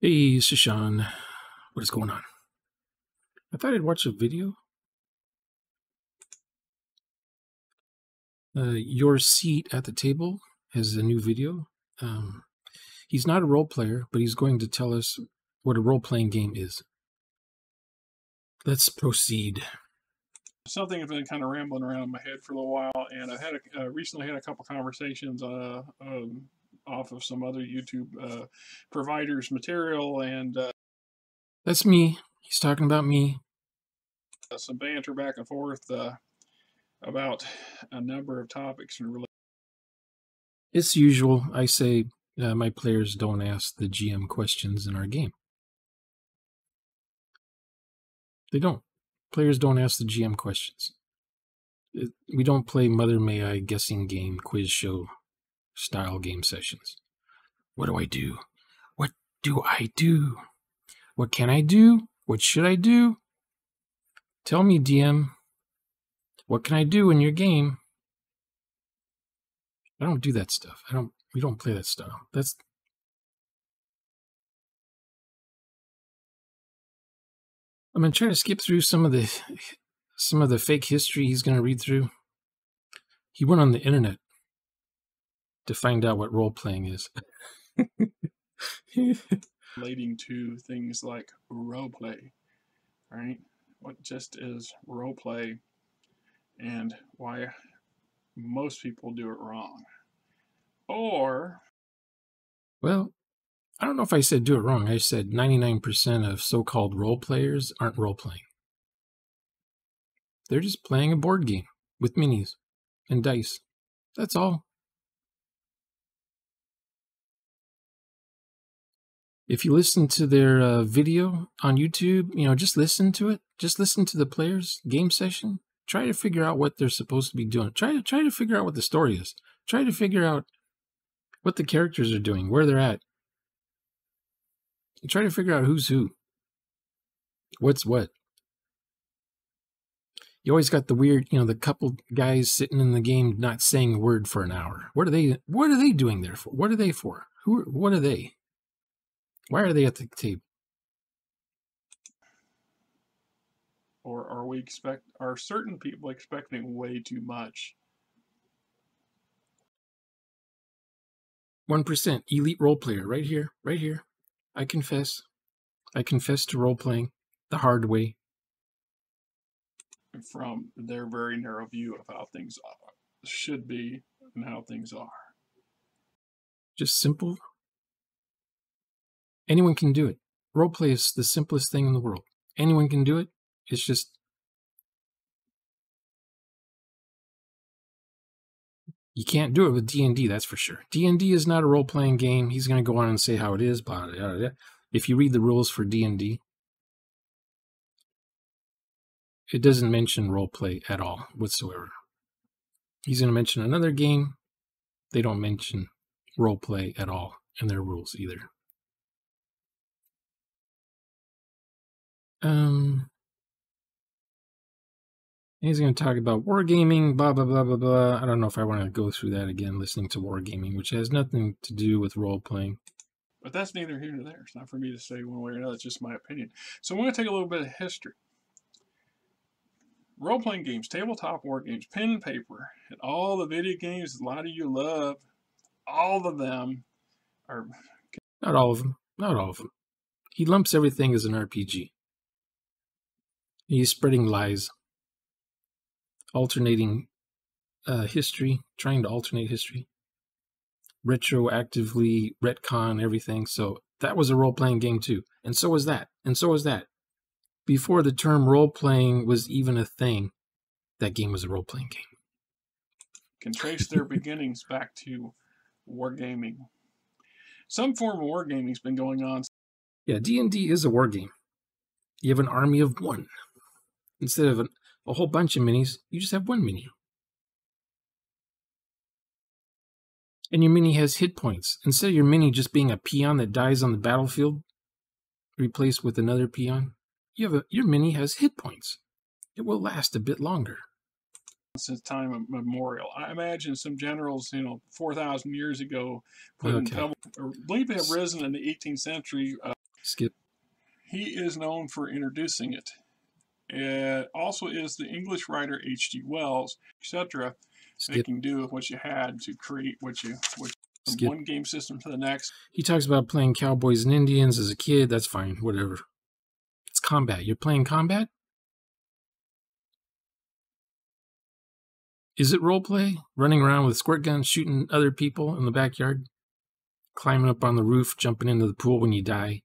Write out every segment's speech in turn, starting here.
Hey, Sashan, what is going on? I thought I'd watch a video. Your seat at the table has a new video. He's not a role player, but he's going to tell us what a role-playing game is. Let's proceed. Something has been kind of rambling around in my head for a little while, and I've had recently had a couple conversations off of some other YouTube providers' material, and That's me. He's talking about me. some banter back and forth about a number of topics. And It's usual. I say my players don't ask the GM questions in our game. They don't. Players don't ask the GM questions. We don't play Mother May I guessing game, quiz show style game sessions. What do I do? What do I do? What can I do? What should I do? Tell me, DM. What can I do in your game? I don't do that stuff. We don't play that style. I'm gonna try to skip through some of the fake history he's gonna read through. He went on the internet to find out what role playing is. relating to things like role play, right? What just is role play, and why most people do it wrong, or Well, I don't know if I said do it wrong. I said 99% of so-called role players aren't role playing. They're just playing a board game with minis and dice. That's all. If you listen to their video on YouTube, just listen to it. Just listen to the players' game session. Try to figure out what they're supposed to be doing. Try to figure out what the story is. Try to figure out what the characters are doing, where they're at. Try to figure out who's who. What's what. You always got the weird, the couple guys sitting in the game not saying a word for an hour. What are they doing there for? What are they for? What are they? Why are they at the table? Or are certain people expecting way too much? 1% elite role player right here. I confess to role playing the hard way. From their very narrow view of how things should be and how things are. Just simple. Anyone can do it. Roleplay is the simplest thing in the world. Anyone can do it. It's just you can't do it with D&D, that's for sure. D&D is not a role-playing game. He's going to go on and say how it is, blah, blah, blah. If you read the rules for D&D, it doesn't mention roleplay at all whatsoever. He's going to mention another game. They don't mention roleplay at all in their rules either. He's going to talk about wargaming, blah, blah, blah, blah, blah. I don't know if I want to go through that again, listening to wargaming, which has nothing to do with role-playing. But that's neither here nor there. It's not for me to say one way or another. It's just my opinion. So I'm going to take a little bit of history. Role-playing games, tabletop war games, pen and paper, and all the video games a lot of you love, all of them are... Not all of them. Not all of them. He lumps everything as an RPG. He's spreading lies. Alternating history, trying to alternate history. Retroactively retcon everything. So that was a role-playing game too. And so was that. And so was that. Before the term role-playing was even a thing, that game was a role-playing game. Can trace their beginnings back to wargaming. Some form of wargaming's been going on. Yeah, D&D is a war game. You have an army of one. Instead of a whole bunch of minis, you just have one mini. And your mini has hit points. Instead of your mini just being a peon that dies on the battlefield, replaced with another peon, your mini has hit points. It will last a bit longer. Since time immemorial. I imagine some generals, 4,000 years ago, I believe they have risen in the 18th century, Skip. He is known for introducing it. It also is the English writer H.G. Wells, etc., Skip. making do with what you had to create what from Skip. one game system to the next. He talks about playing cowboys and Indians as a kid. That's fine, whatever. It's combat. You're playing combat? Is it roleplay? Running around with squirt guns, shooting other people in the backyard? Climbing up on the roof, jumping into the pool when you die?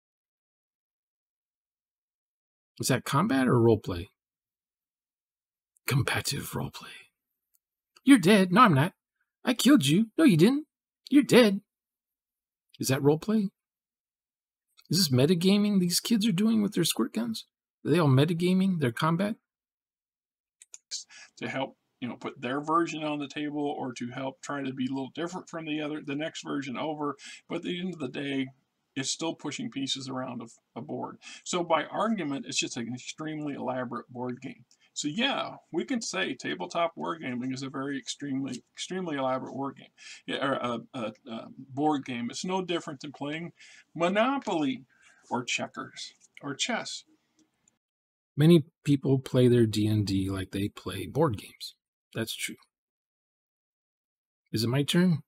Is that combat or roleplay? Combative roleplay. You're dead. No, I'm not. I killed you. No, you didn't. You're dead. Is that roleplay? Is this metagaming these kids are doing with their squirt guns? Are they all metagaming their combat? To help, put their version on the table, or to help try to be a little different from the next version over. But at the end of the day, it's still pushing pieces around a board. So by argument, it's just an extremely elaborate board game. So yeah, we can say tabletop wargaming is a very extremely elaborate board game. It's no different than playing Monopoly or checkers or chess. Many people play their D&D like they play board games. That's true. Is it my turn?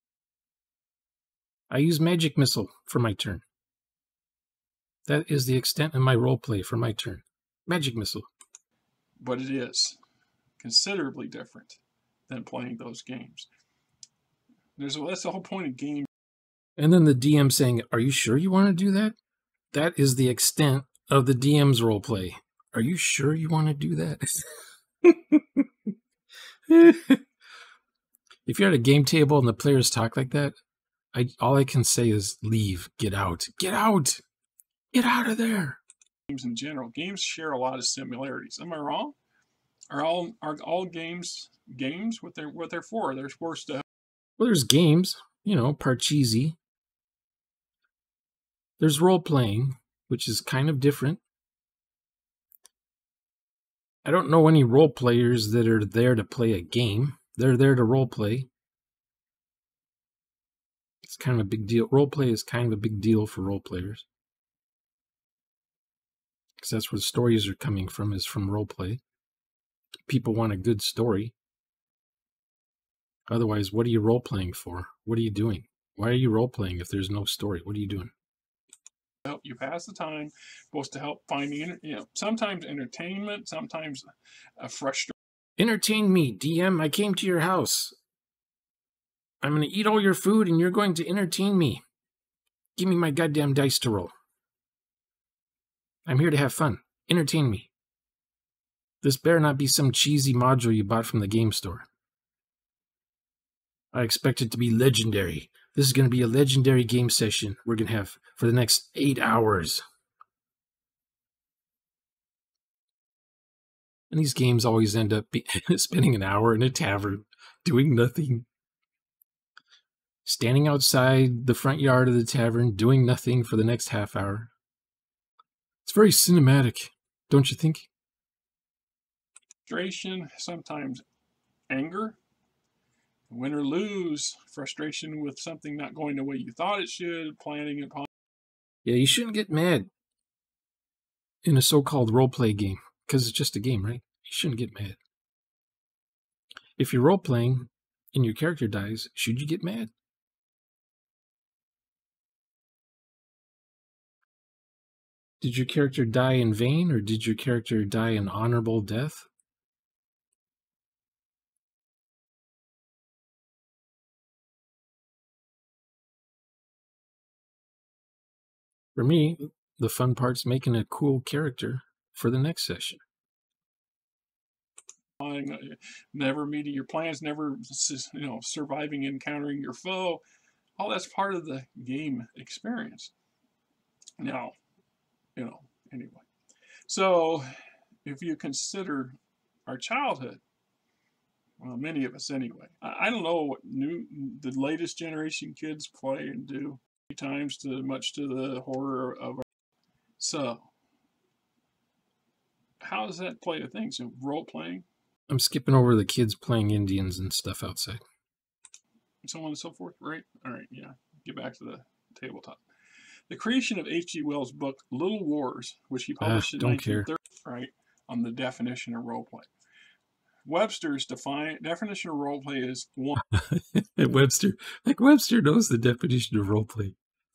I use Magic Missile for my turn. That is the extent of my roleplay for my turn. Magic Missile. But it is considerably different than playing those games. That's the whole point of games. And then the DM saying, "Are you sure you want to do that?" That is the extent of the DM's roleplay. Are you sure you want to do that? If you're at a game table and the players talk like that, all I can say is leave, get out, get out, get out of there. Games in general, games share a lot of similarities. Am I wrong? Are all games what they're for? They're supposed to. Well, there's games, Parcheesi. There's role playing, which is kind of different. I don't know any role players that are there to play a game. They're there to role play. It's kind of a big deal. Role play is kind of a big deal for role players. Because that's where the stories are coming from, is from role play. People want a good story. Otherwise, what are you role playing for? What are you doing? Why are you role playing if there's no story? What are you doing? Help you pass the time, supposed to help finding, sometimes entertainment, sometimes a frustration. Entertain me, DM. I came to your house. I'm going to eat all your food and you're going to entertain me. Give me my goddamn dice to roll. I'm here to have fun. Entertain me. This better not be some cheesy module you bought from the game store. I expect it to be legendary. This is going to be a legendary game session we're going to have for the next 8 hours. And these games always end up spending an hour in a tavern, doing nothing. Standing outside the front yard of the tavern, doing nothing for the next half hour. It's very cinematic, don't you think? Frustration, sometimes anger. Win or lose, frustration with something not going the way you thought it should, planning upon. Yeah, you shouldn't get mad in a so-called role-play game, because it's just a game, right? You shouldn't get mad. If you're role-playing and your character dies, should you get mad? Did your character die in vain, or did your character die an honorable death? For me, the fun part's making a cool character for the next session. Never meeting your plans, never, surviving, encountering your foe. All that's part of the game experience. Now, anyway. So, if you consider our childhood, well, many of us anyway. I don't know what the latest generation kids play and do. Times much to the horror of. So, how does that play to things? Role playing? I'm skipping over the kids playing Indians and stuff outside. And so on and so forth, right? All right, yeah. Get back to the tabletop. The creation of H.G. Wells' book Little Wars, which he published in Don't care. 1930, right, on the definition of roleplay. Webster's definition of roleplay is one. Webster knows the definition of roleplay.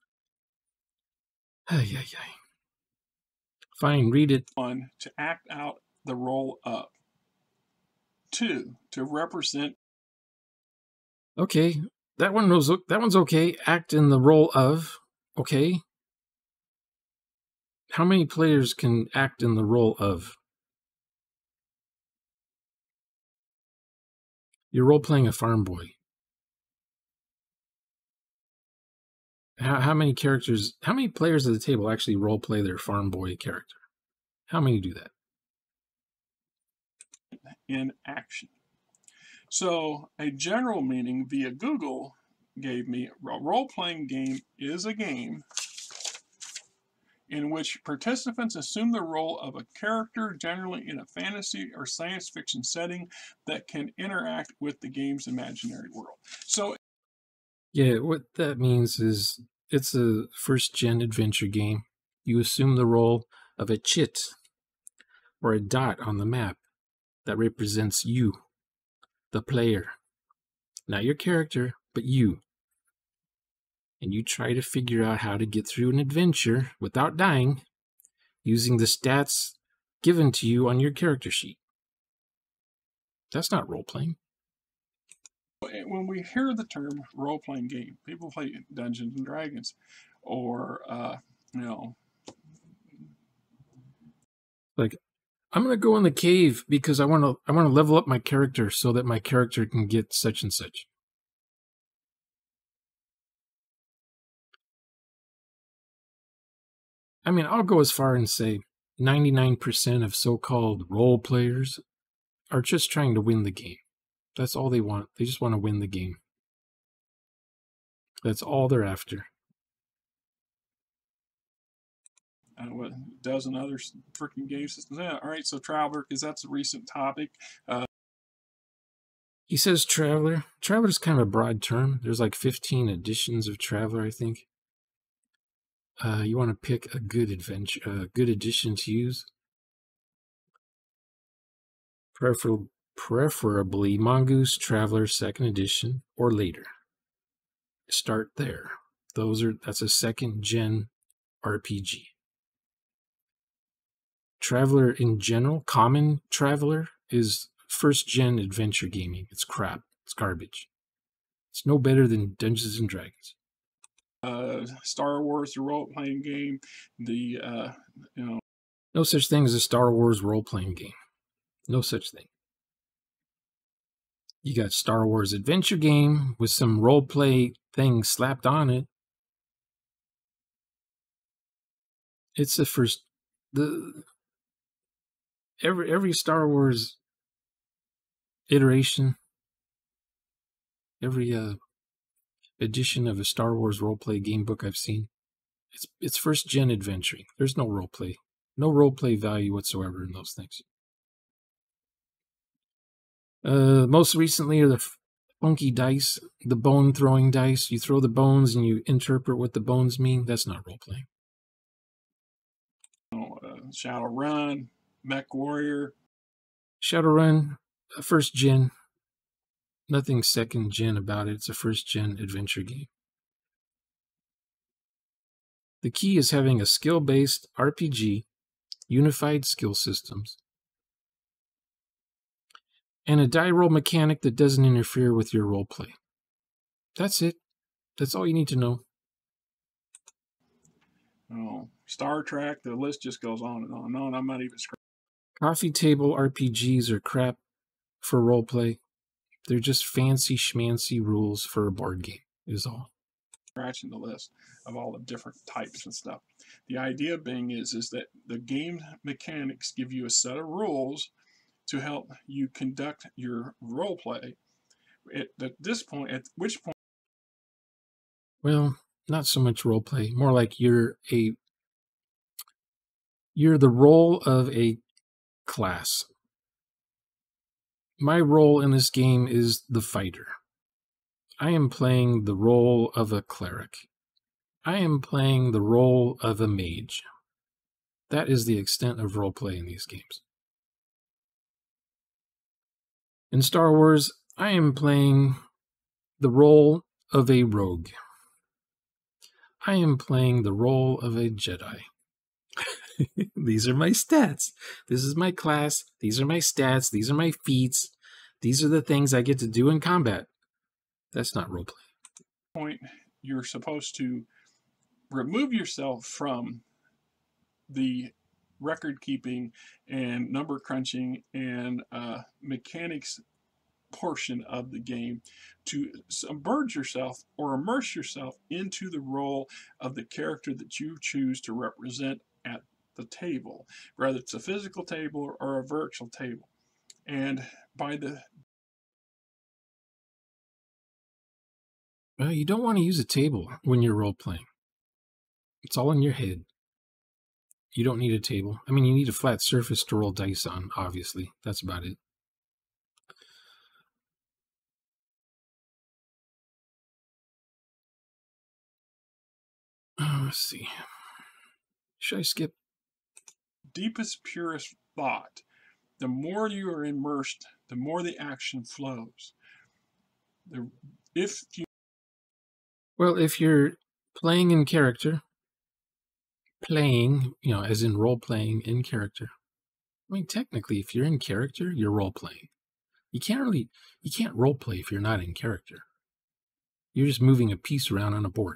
Ay, ay, ay. Fine, read it. 1, to act out the role of. 2, to represent. Okay, that one's okay. Act in the role of. Okay. How many players can act in the role of? You're role-playing a farm boy. How many characters, how many players at the table actually role-play their farm boy character? How many do that? In action. So a general meaning via Google gave me a role-playing game is a game in which participants assume the role of a character, generally in a fantasy or science fiction setting, that can interact with the game's imaginary world. So, yeah, what that means is it's a first-gen adventure game. You assume the role of a chit or a dot on the map that represents you, the player. Not your character, but you. And you try to figure out how to get through an adventure without dying using the stats given to you on your character sheet. That's not role-playing. when we hear the term role-playing game, people play Dungeons and Dragons, or like, I'm gonna go in the cave because I want to level up my character so that my character can get such and such. I mean, I'll go as far and say 99% of so-called role players are just trying to win the game. That's all they want. They just want to win the game. That's all they're after. what, a dozen other freaking game systems. Yeah, all right, so Traveler, because that's a recent topic. He says Traveler. Traveler's kind of a broad term. There's like 15 editions of Traveler, I think. You want to pick a good edition to use. Preferably Mongoose Traveler 2nd edition or later. Start there. That's a 2nd gen RPG. Traveler in general, common Traveler, is 1st gen adventure gaming. It's crap. It's garbage. It's no better than Dungeons and Dragons. Star Wars, the role-playing game, No such thing as a Star Wars role-playing game. No such thing. You got Star Wars adventure game with some role-play thing slapped on it. It's every Star Wars iteration, every edition of a Star Wars roleplay game book I've seen, it's 1st gen adventuring. There's no roleplay. No roleplay value whatsoever in those things. Most recently are the funky dice, the bone throwing dice. You throw the bones and you interpret what the bones mean. That's not role-playing. Shadowrun, Mech Warrior. Shadowrun, 1st gen. Nothing 2nd gen about it. It's a 1st gen adventure game. The key is having a skill-based RPG, unified skill systems, and a die roll mechanic that doesn't interfere with your role play. That's it. That's all you need to know. Star Trek, the list just goes on and on and on. I'm not even Coffee table RPGs are crap for role play. They're just fancy schmancy rules for a board game, is all. Scratching the list of all the different types and stuff. The idea being is that the game mechanics give you a set of rules to help you conduct your role play. At which point? Well, not so much role play. More like you're the role of a class. My role in this game is the fighter. I am playing the role of a cleric. I am playing the role of a mage. That is the extent of roleplay in these games. In Star Wars, I am playing the role of a rogue. I am playing the role of a Jedi. These are my stats. This is my class. These are my stats. These are my feats. These are the things I get to do in combat. That's not roleplay. Point, you're supposed to remove yourself from the record keeping and number crunching and mechanics portion of the game to submerge yourself or immerse yourself into the role of the character that you choose to represent at the table, whether it's a physical table or a virtual table. And by the Well, you don't want to use a table when you're role playing. It's all in your head. You don't need a table. I mean, you need a flat surface to roll dice on, obviously. That's about it. Let's see. Should I skip? deepest, purest thought, the more you are immersed, the more the action flows. If you Well, if you're playing in character, as in role playing in character. I mean, technically, if you're in character, you're role playing. You can't role play if you're not in character. You're just moving a piece around on a board.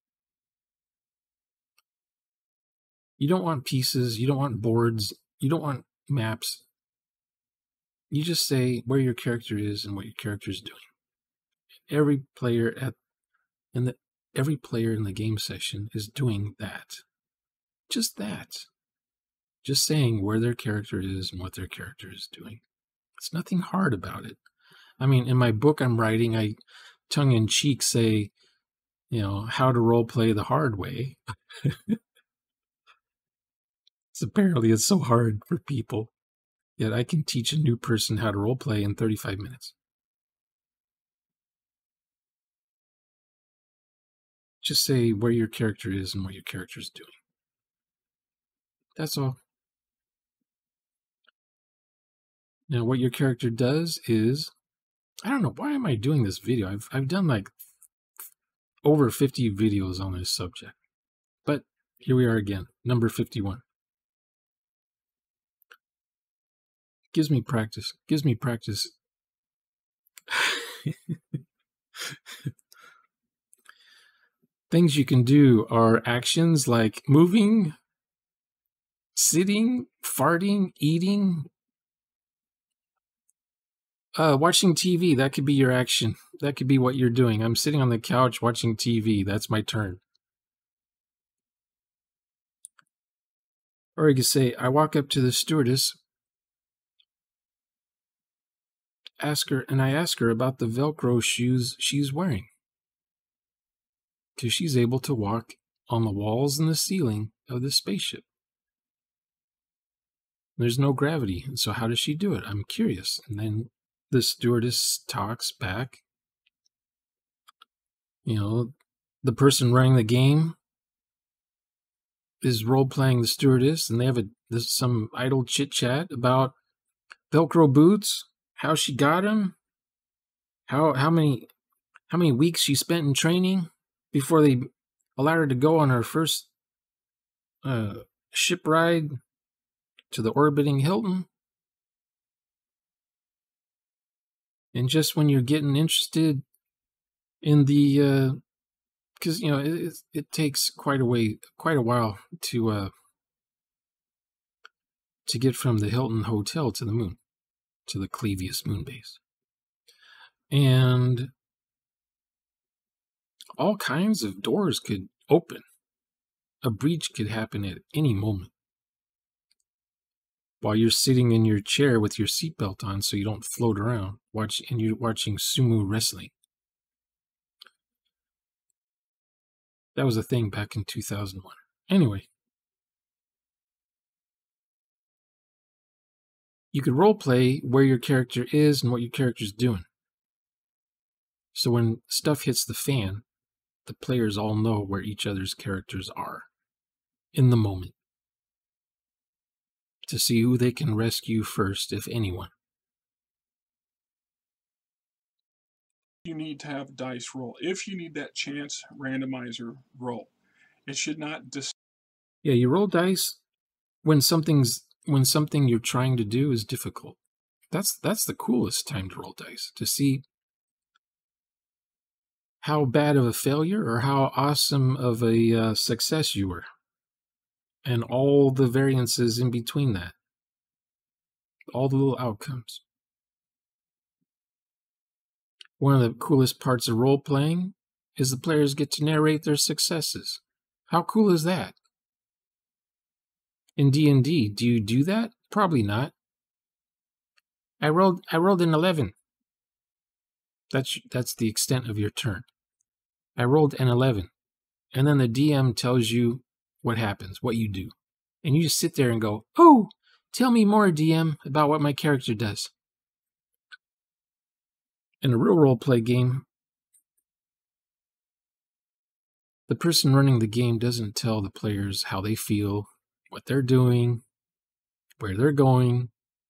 You don't want pieces, you don't want boards, you don't want maps. You just say where your character is and what your character is doing. Every player in the game session is doing that. Just that. Just saying where their character is and what their character is doing. It's nothing hard about it. I mean, in my book I'm writing, I tongue-in-cheek say, how to role play the hard way. Apparently it's so hard for people. Yet I can teach a new person how to role play in 35 minutes. Just say where your character is and what your character is doing. That's all. Now, what your character does is, I don't know, why am I doing this video? I've done like over 50 videos on this subject. But here we are again, number 51. Gives me practice. Things you can do are actions like moving, sitting, farting, eating, watching TV. That could be your action. That could be what you're doing. I'm sitting on the couch watching TV. That's my turn. Or you could say, I walk up to the stewardess, I ask her about the Velcro shoes she's wearing. Because she's able to walk on the walls and the ceiling of the spaceship. There's no gravity, and so how does she do it? I'm curious. And then the stewardess talks back. The person running the game is role-playing the stewardess, and they have some idle chit-chat about Velcro boots, how she got them, how many weeks she spent in training before they allowed her to go on her first ship ride to the orbiting Hilton. And just when you're getting interested in the, because it takes quite a while to get from the Hilton Hotel to the moon, to the Clavius moon base, and all kinds of doors could open. A breach could happen at any moment while you're sitting in your chair with your seatbelt on so you don't float around, and you're watching sumo wrestling. That was a thing back in 2001. Anyway, you could role play where your character is and what your character's doing. So when stuff hits the fan, the players all know where each other's characters are in the moment, to see who they can rescue first, if anyone. You need to have dice roll. If you need that chance randomizer roll, it should not Yeah, you roll dice when something you're trying to do is difficult. That's the coolest time to roll dice, to see how bad of a failure or how awesome of a success you were, and all the variances in between that, all the little outcomes. One of the coolest parts of role-playing is the players get to narrate their successes. How cool is that? In D&D, do you do that? Probably not. I rolled an 11. That's the extent of your turn. I rolled an 11. And then the DM tells you what happens, what you do. And you just sit there and go, "Oh, tell me more, DM, about what my character does." In a real role-play game, the person running the game doesn't tell the players how they feel, what they're doing, where they're going.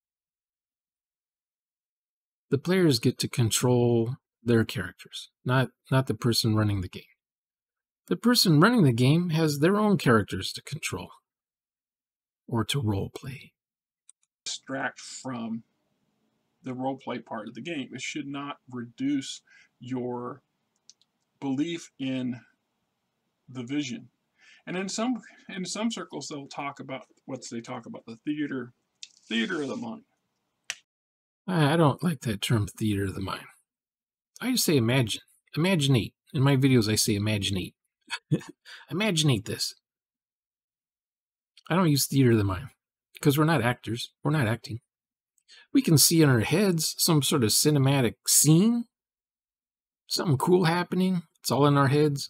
The players get to control their characters, not the person running the game. The person running the game has their own characters to control or to role play. distract from the role play part of the game. It should not reduce your belief in the vision. And in some circles, they'll talk about the theater of the mind. I don't like that term, theater of the mind. I just say imagine. Imaginate. In my videos, I say imaginate. Imaginate this. I don't use theater of the mind because we're not actors. We're not acting. We can see in our heads some sort of cinematic scene, something cool happening. It's all in our heads.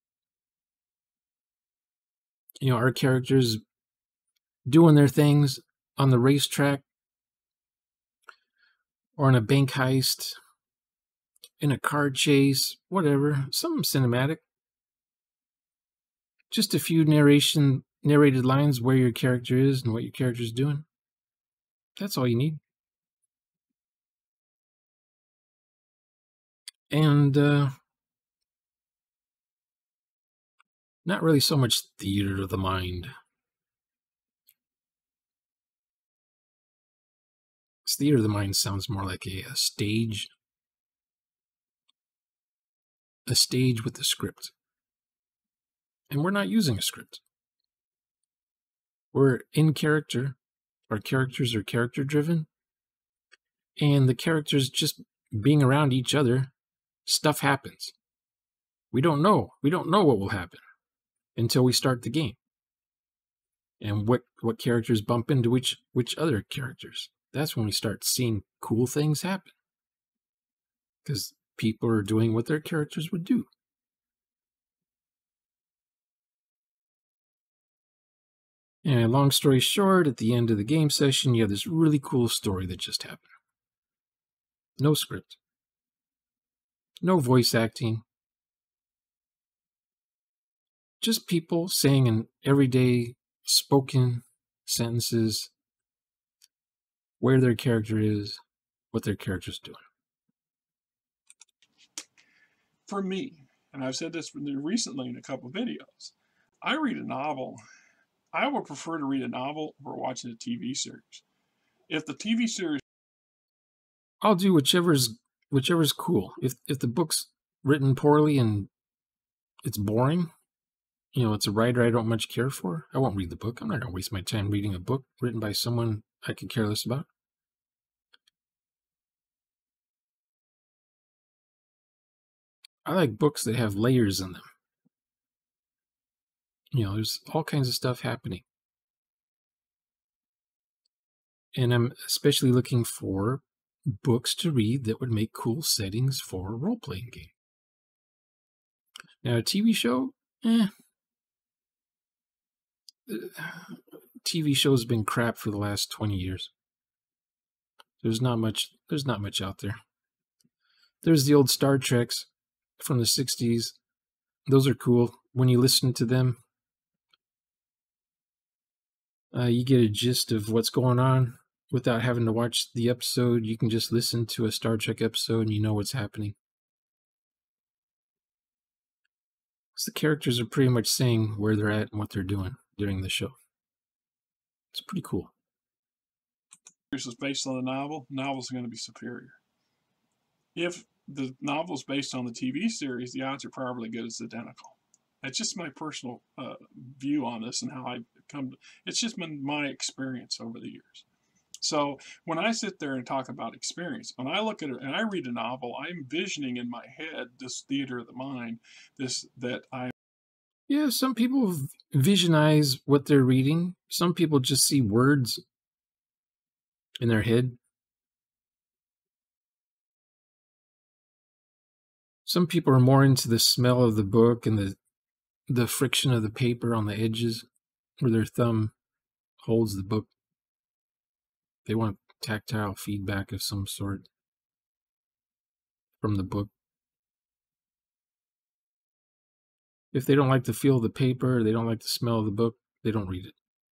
You know, our characters doing their things on the racetrack or in a bank heist, in a car chase, whatever, something cinematic. Just a few narrated lines where your character is and what your character's doing. That's all you need. And not really so much theater of the mind. Theater of the mind sounds more like a stage. A stage with a script. And we're not using a script. We're in character. Our characters are character driven. And the characters just being around each other, stuff happens. We don't know. We don't know what will happen until we start the game. And what characters bump into which other characters. That's when we start seeing cool things happen. Because people are doing what their characters would do. And long story short, at the end of the game session, you have this really cool story that just happened. No script. No voice acting. Just people saying in everyday spoken sentences where their character is, what their character's doing. For me, and I've said this recently in a couple of videos, I read a novel. I would prefer to read a novel over watching a TV series. If the TV series, I'll do whichever's cool. If the book's written poorly and it's boring, you know, it's a writer I don't much care for, I won't read the book. I'm not going to waste my time reading a book written by someone I could care less about. I like books that have layers in them. You know, there's all kinds of stuff happening. And I'm especially looking for books to read that would make cool settings for a role-playing game. Now, a TV show, TV show's been crap for the last 20 years. There's not much out there. There's the old Star Treks from the 60s, those are cool. When you listen to them, you get a gist of what's going on without having to watch the episode. You can just listen to a Star Trek episode and you know what's happening. Because the characters are pretty much saying where they're at and what they're doing during the show. It's pretty cool. This is based on the novels are going to be superior. If the novel's based on the TV series, the odds are probably good as identical. That's just my personal view on this and how I come. It's just been my experience over the years. So when I sit there and talk about experience, when I look at it and I read a novel, I'm envisioning in my head this theater of the mind, Yeah, some people visionize what they're reading. Some people just see words in their head. Some people are more into the smell of the book and the friction of the paper on the edges where their thumb holds the book. They want tactile feedback of some sort from the book. If they don't like the feel of the paper, they don't like the smell of the book, they don't read it.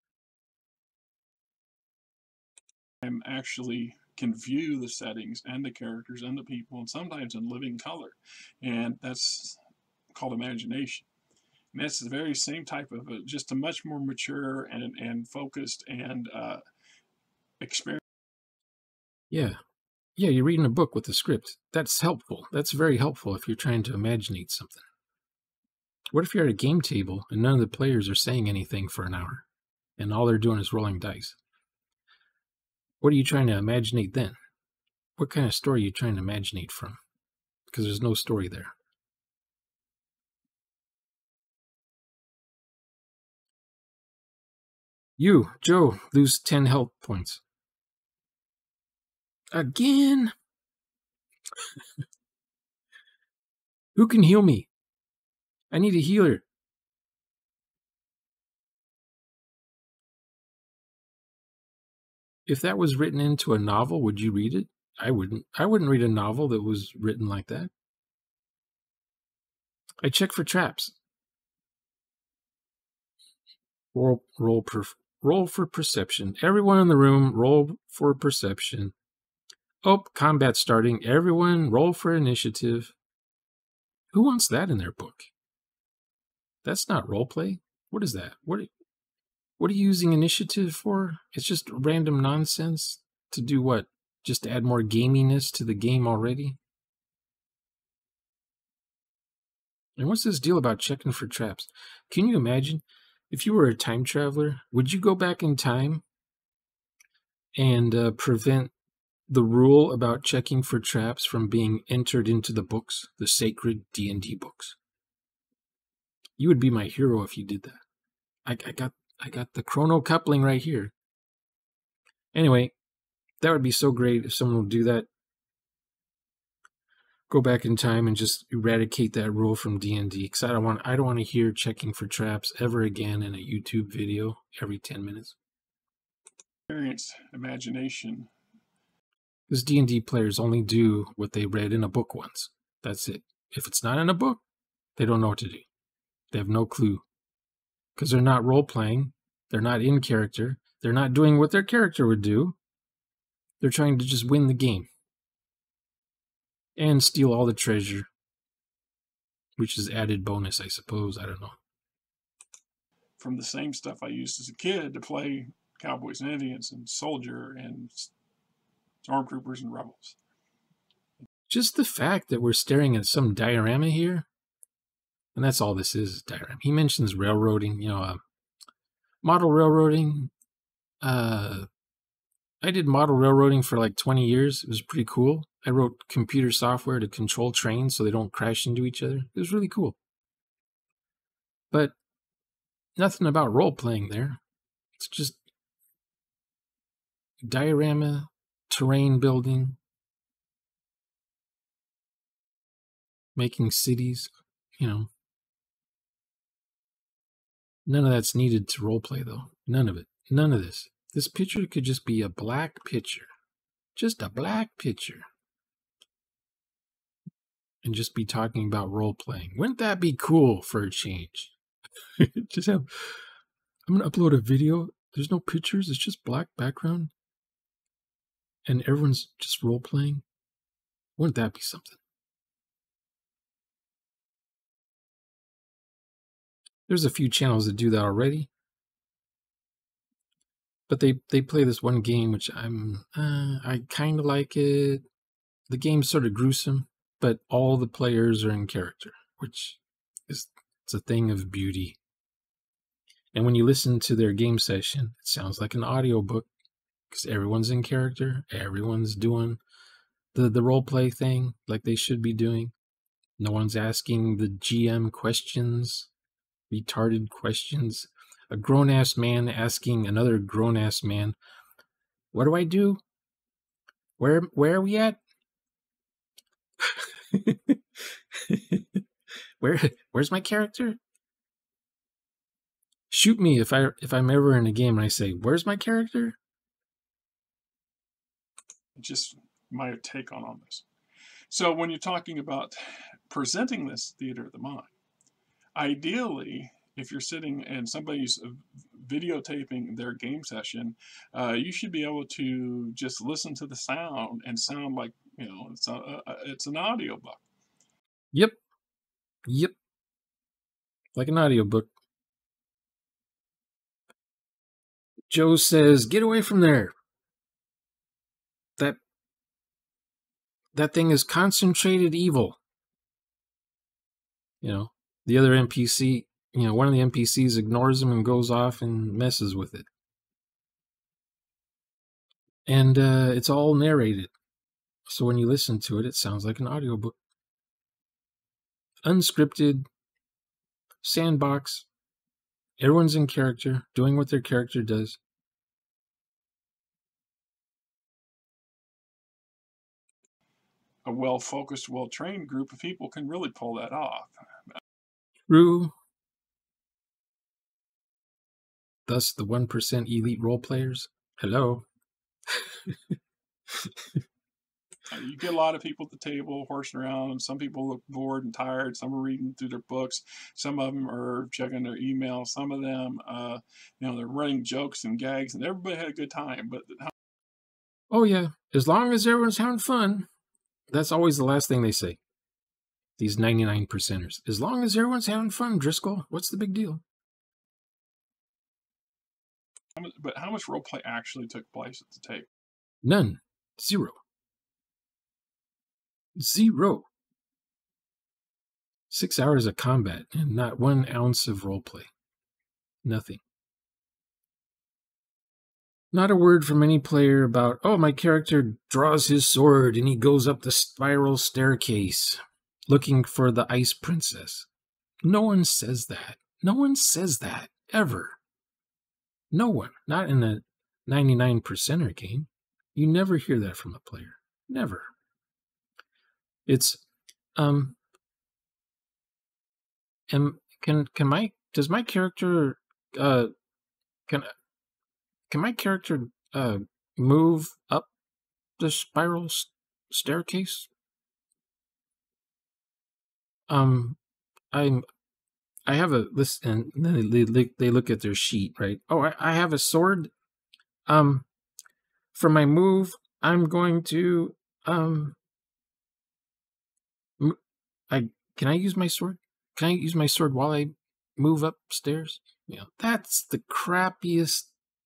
I'm actually can view the settings and the characters and the people, and sometimes in living color, and that's called imagination. And that's the very same type of just a much more mature and focused and experience. Yeah, you're reading a book with a script. That's helpful. That's very helpful if you're trying to imaginate something. What if you're at a game table and none of the players are saying anything for an hour, and all they're doing is rolling dice? What are you trying to imaginate then? What kind of story are you trying to imaginate from? Because there's no story there. You, Joe, lose 10 health points. Again? Who can heal me? I need a healer. If that was written into a novel, would you read it? I wouldn't. I wouldn't read a novel that was written like that. I check for traps. Roll for perception. Everyone in the room, roll for perception. Oh, combat starting. Everyone, roll for initiative. Who wants that in their book? That's not roleplay. What is that? What are you using initiative for? It's just random nonsense to do what? Just to add more gaminess to the game already? And what's this deal about checking for traps? Can you imagine if you were a time traveler, would you go back in time and prevent the rule about checking for traps from being entered into the books, the sacred D&D books? You would be my hero if you did that. I got the chrono coupling right here. Anyway, that would be so great if someone would do that. Go back in time and just eradicate that rule from D&D, because I don't want to hear checking for traps ever again in a YouTube video every 10 minutes. Experience, imagination. Because D&D players only do what they read in a book once. That's it. If it's not in a book, they don't know what to do. They have no clue. Because they're not role-playing. They're not in character. They're not doing what their character would do. They're trying to just win the game. And steal all the treasure. Which is added bonus, I suppose. I don't know. From the same stuff I used as a kid to play Cowboys and Indians and Soldier and Stormtroopers and Rebels. Just the fact that we're staring at some diorama here, and that's all this is, diorama. He mentions railroading, model railroading. I did model railroading for like 20 years. It was pretty cool. I wrote computer software to control trains so they don't crash into each other. It was really cool. But nothing about role-playing there. It's just diorama, terrain building, making cities, None of that's needed to roleplay, though. None of it. None of this. This picture could just be a black picture. Just a black picture. and just be talking about role-playing. Wouldn't that be cool for a change? Just have, I'm going to upload a video. There's no pictures. It's just black background. And everyone's just role-playing. Wouldn't that be something? There's a few channels that do that already. But they play this one game, which I kind of like it. The game's sort of gruesome, but all the players are in character, which is it's a thing of beauty. And when you listen to their game session, it sounds like an audiobook because everyone's in character. Everyone's doing the role play thing like they should be doing. No one's asking the GM questions, retarded questions. A grown-ass man asking another grown-ass man, what do I do? Where are we at? Where's my character? Shoot me if I'm ever in a game and I say, where's my character? Just my take on this. So when you're talking about presenting this theater of the mind, ideally, if you're sitting and somebody's videotaping their game session, you should be able to just listen to the sound and sound like, you know, it's an audiobook. Yep. Like an audiobook. Joe says, get away from there. That thing is concentrated evil. You know, the other NPC, one of the NPCs ignores him and goes off and messes with it. And it's all narrated. So when you listen to it, it sounds like an audiobook. Unscripted, sandbox. Everyone's in character, doing what their character does. A well-focused, well-trained group of people can really pull that off. True. Thus, the 1% elite role players. Hello. You get a lot of people at the table horsing around, and some people look bored and tired. Some are reading through their books. Some of them are checking their email. Some of them, they're running jokes and gags, and everybody had a good time. But oh yeah, as long as everyone's having fun. That's always the last thing they say. These 99%ers. As long as everyone's having fun, Driscoll, what's the big deal? but how much role play actually took place at the table? None. Zero. 6 hours of combat and not 1 ounce of roleplay. Nothing. Not a word from any player about, oh, my character draws his sword and he goes up the spiral staircase looking for the ice princess. No one says that. No one says that, ever. No one. Not in a 99%er game. You never hear that from a player. Never. It's, does my character, can my character, move up the spiral staircase? I have a list, and then they look at their sheet, right? Oh, I have a sword. For my move, I'm going to, can I use my sword? Can I use my sword while I move upstairs? That's the crappiest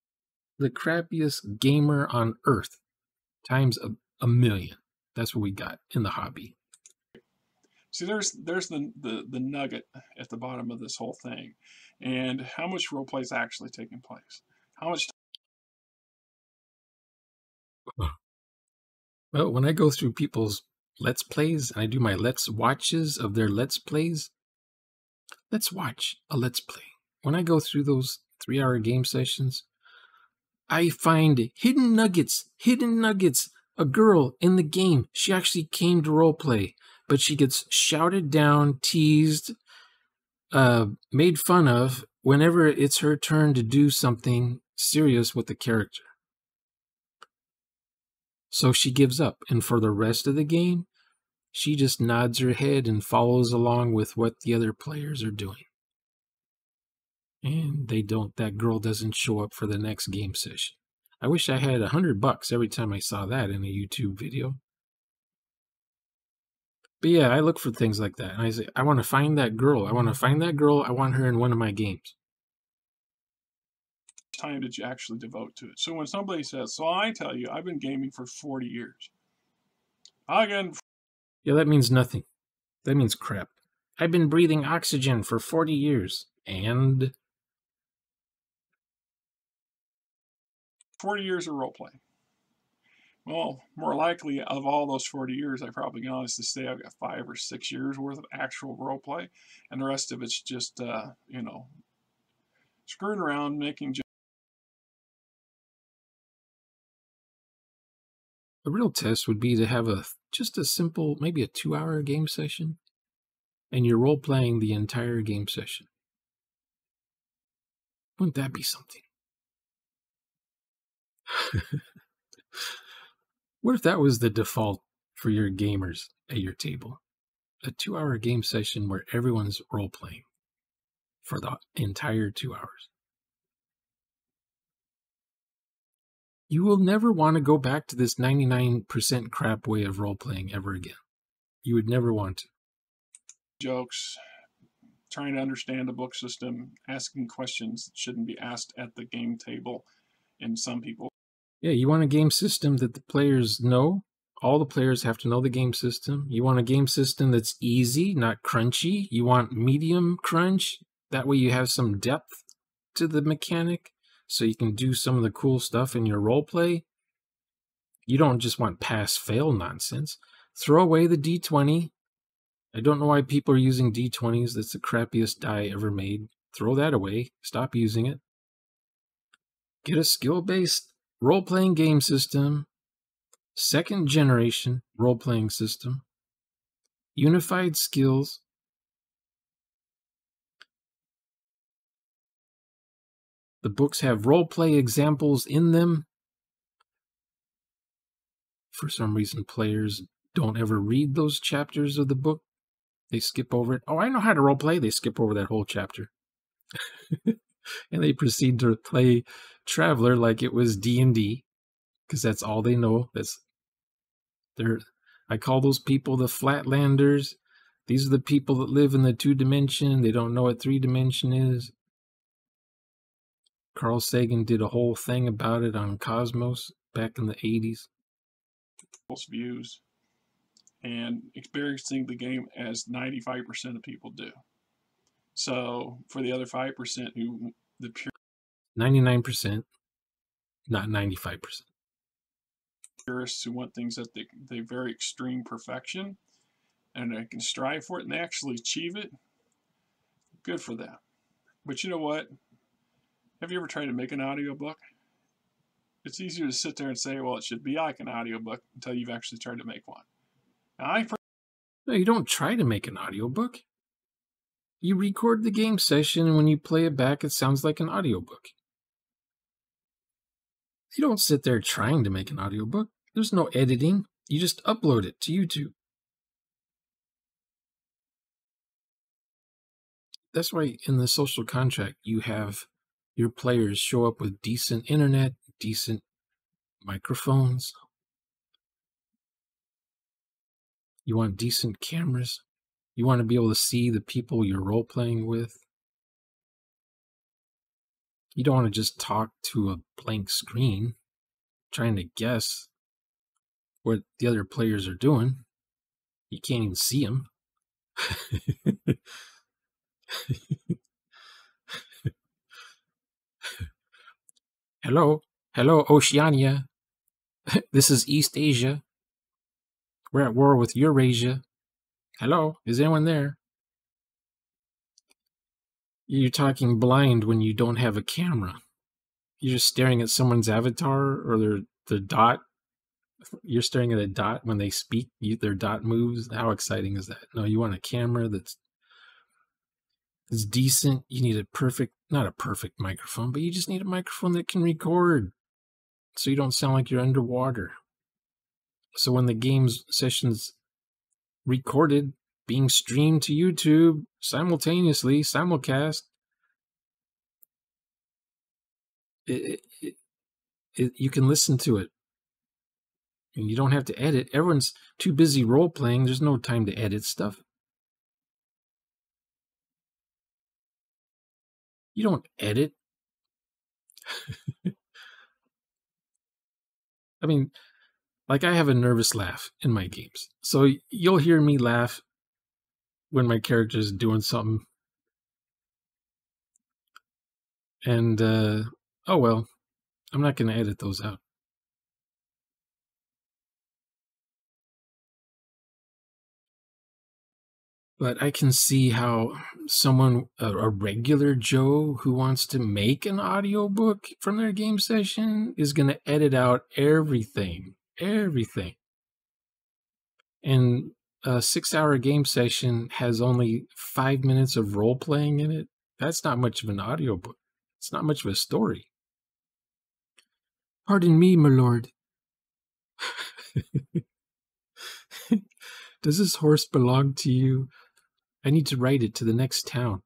gamer on earth times a million. That's what we got in the hobby. See, there's the nugget at the bottom of this whole thing, and how much role play is actually taking place? How much? Well, when I go through people's Let's Plays and I do my Let's Watches of their Let's Plays, let's watch a Let's Play. When I go through those 3-hour game sessions, I find hidden nuggets. A girl in the game, she actually came to roleplay, but she gets shouted down, teased, made fun of whenever it's her turn to do something serious with the character. So she gives up, and for the rest of the game, She just nods her head and follows along with what the other players are doing. And that girl doesn't show up for the next game session. I wish I had $100 every time I saw that in a YouTube video. But yeah, I look for things like that. And I say, I want to find that girl. I want to find that girl. I want her in one of my games. Time did you actually devote to it? So when somebody says, so I tell you, I've been gaming for 40 years. Again. Yeah, that means nothing. That means crap. I've been breathing oxygen for 40 years. And 40 years of roleplay. Well, more likely, of all those 40 years, I probably can honestly say I've got 5 or 6 years worth of actual roleplay, and the rest of it's just, screwing around, making jokes. A real test would be to have just a simple, maybe a 2-hour game session, and you're role-playing the entire game session. Wouldn't that be something? What if that was the default for your gamers at your table? A 2-hour game session where everyone's role-playing for the entire 2 hours. You will never want to go back to this 99% crap way of role-playing ever again. You would never want to. Jokes, trying to understand the book system, asking questions that shouldn't be asked at the game table, and some people. Yeah, you want a game system that the players know. All the players have to know the game system. You want a game system that's easy, not crunchy. You want medium crunch. That way you have some depth to the mechanic, so you can do some of the cool stuff in your role play. You don't just want pass-fail nonsense. Throw away the D20. I don't know why people are using D20s. That's the crappiest die ever made. Throw that away. Stop using it. Get a skill-based role-playing game system. Second generation role-playing system. Unified skills. The books have role-play examples in them. For some reason, players don't ever read those chapters of the book. They skip over it. Oh, I know how to role-play. They skip over that whole chapter. And they proceed to play Traveler like it was D&D, because that's all they know. I call those people the Flatlanders. These are the people that live in the 2-dimension. They don't know what 3-dimension is. Carl Sagan did a whole thing about it on Cosmos back in the 80s. Views and experiencing the game as 95% of people do. So for the other 5% who the pure 99%, not 95%. Purists who want things at the very extreme perfection and they can strive for it and they actually achieve it, good for them. But you know what? Have you ever tried to make an audiobook? It's easier to sit there and say, well, it should be like an audiobook until you've actually tried to make one. Now, No, you don't try to make an audiobook. You record the game session, and when you play it back, it sounds like an audiobook. You don't sit there trying to make an audiobook. There's no editing. You just upload it to YouTube. That's why in the social contract, you have your players show up with decent internet, decent microphones. You want decent cameras. You want to be able to see the people you're role-playing with. You don't want to just talk to a blank screen, trying to guess what the other players are doing. You can't even see them. Hello, Oceania. This is East Asia. We're at war with Eurasia. Hello, is anyone there? You're talking blind when you don't have a camera. You're just staring at someone's avatar or the dot. You're staring at a dot when they speak. Their dot moves. How exciting is that? No, you want a camera that's decent. You need not a perfect microphone, but you just need a microphone that can record so you don't sound like you're underwater. So when the game's session's recorded, being streamed to YouTube simultaneously, simulcast. You can listen to it. And you don't have to edit. Everyone's too busy role-playing. There's no time to edit stuff. You don't edit. I mean, like, I have a nervous laugh in my games. So you'll hear me laugh when my character's doing something. And, oh well, I'm not going to edit those out. But I can see how someone, a regular Joe who wants to make an audiobook from their game session is going to edit out everything. Everything. And a 6-hour game session has only 5 minutes of role playing in it. That's not much of an audiobook. It's not much of a story. Pardon me, my lord. Does this horse belong to you? I need to ride it to the next town.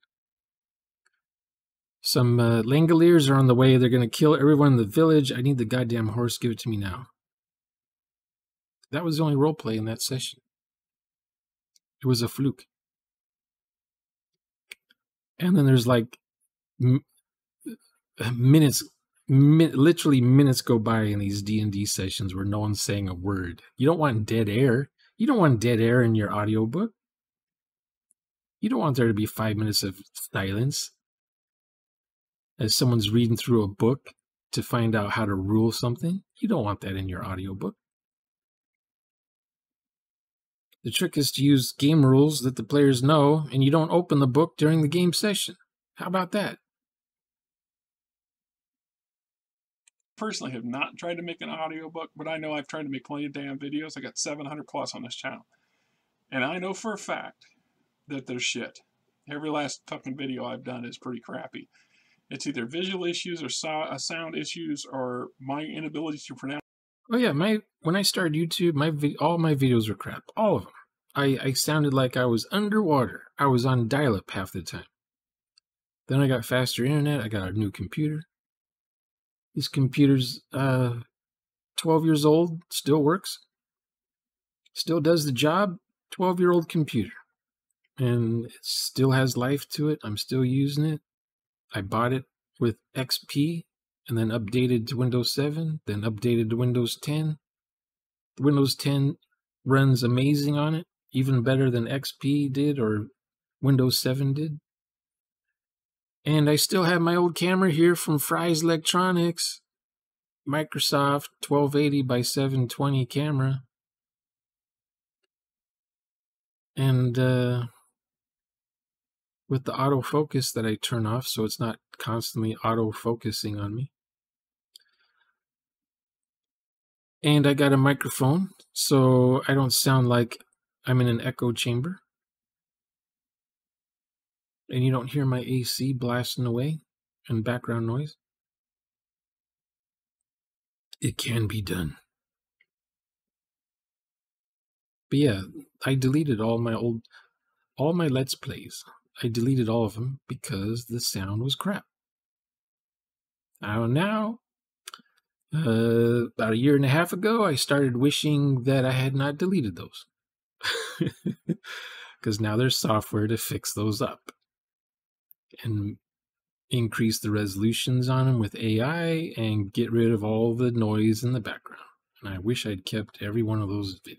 Some Langoliers are on the way. They're going to kill everyone in the village. I need the goddamn horse. Give it to me now. That was the only roleplay in that session. It was a fluke. And then there's like literally minutes go by in these D&D sessions where no one's saying a word. You don't want dead air. You don't want dead air in your audiobook. You don't want there to be 5 minutes of silence as someone's reading through a book to find out how to rule something. You don't want that in your audiobook. The trick is to use game rules that the players know, and you don't open the book during the game session. How about that? Personally have not tried to make an audiobook, but I know I've tried to make plenty of damn videos. I got 700 plus on this channel. And I know for a fact that there's shit. Every last fucking video I've done is pretty crappy. It's either visual issues or sound issues or my inability to pronounce. Oh yeah, when I started YouTube, all my videos were crap. All of them. I sounded like I was underwater. I was on dial-up half the time. Then I got faster internet. I got a new computer. This computer's 12 years old, still works. Still does the job. 12-year-old computer. And it still has life to it. I'm still using it. I bought it with XP and then updated to Windows 7, then updated to Windows 10. Windows 10 runs amazing on it, even better than XP did or Windows 7 did. And I still have my old camera here from Fry's Electronics, Microsoft 1280 by 720 camera. And with the autofocus that I turn off so it's not constantly autofocusing on me. And I got a microphone so I don't sound like I'm in an echo chamber. And you don't hear my AC blasting away and background noise. It can be done. But yeah, I deleted all my Let's Plays. I deleted all of them because the sound was crap. Now, about a year and a half ago, I started wishing that I had not deleted those. Because now there's software to fix those up and increase the resolutions on them with AI and get rid of all the noise in the background. And I wish I'd kept every one of those videos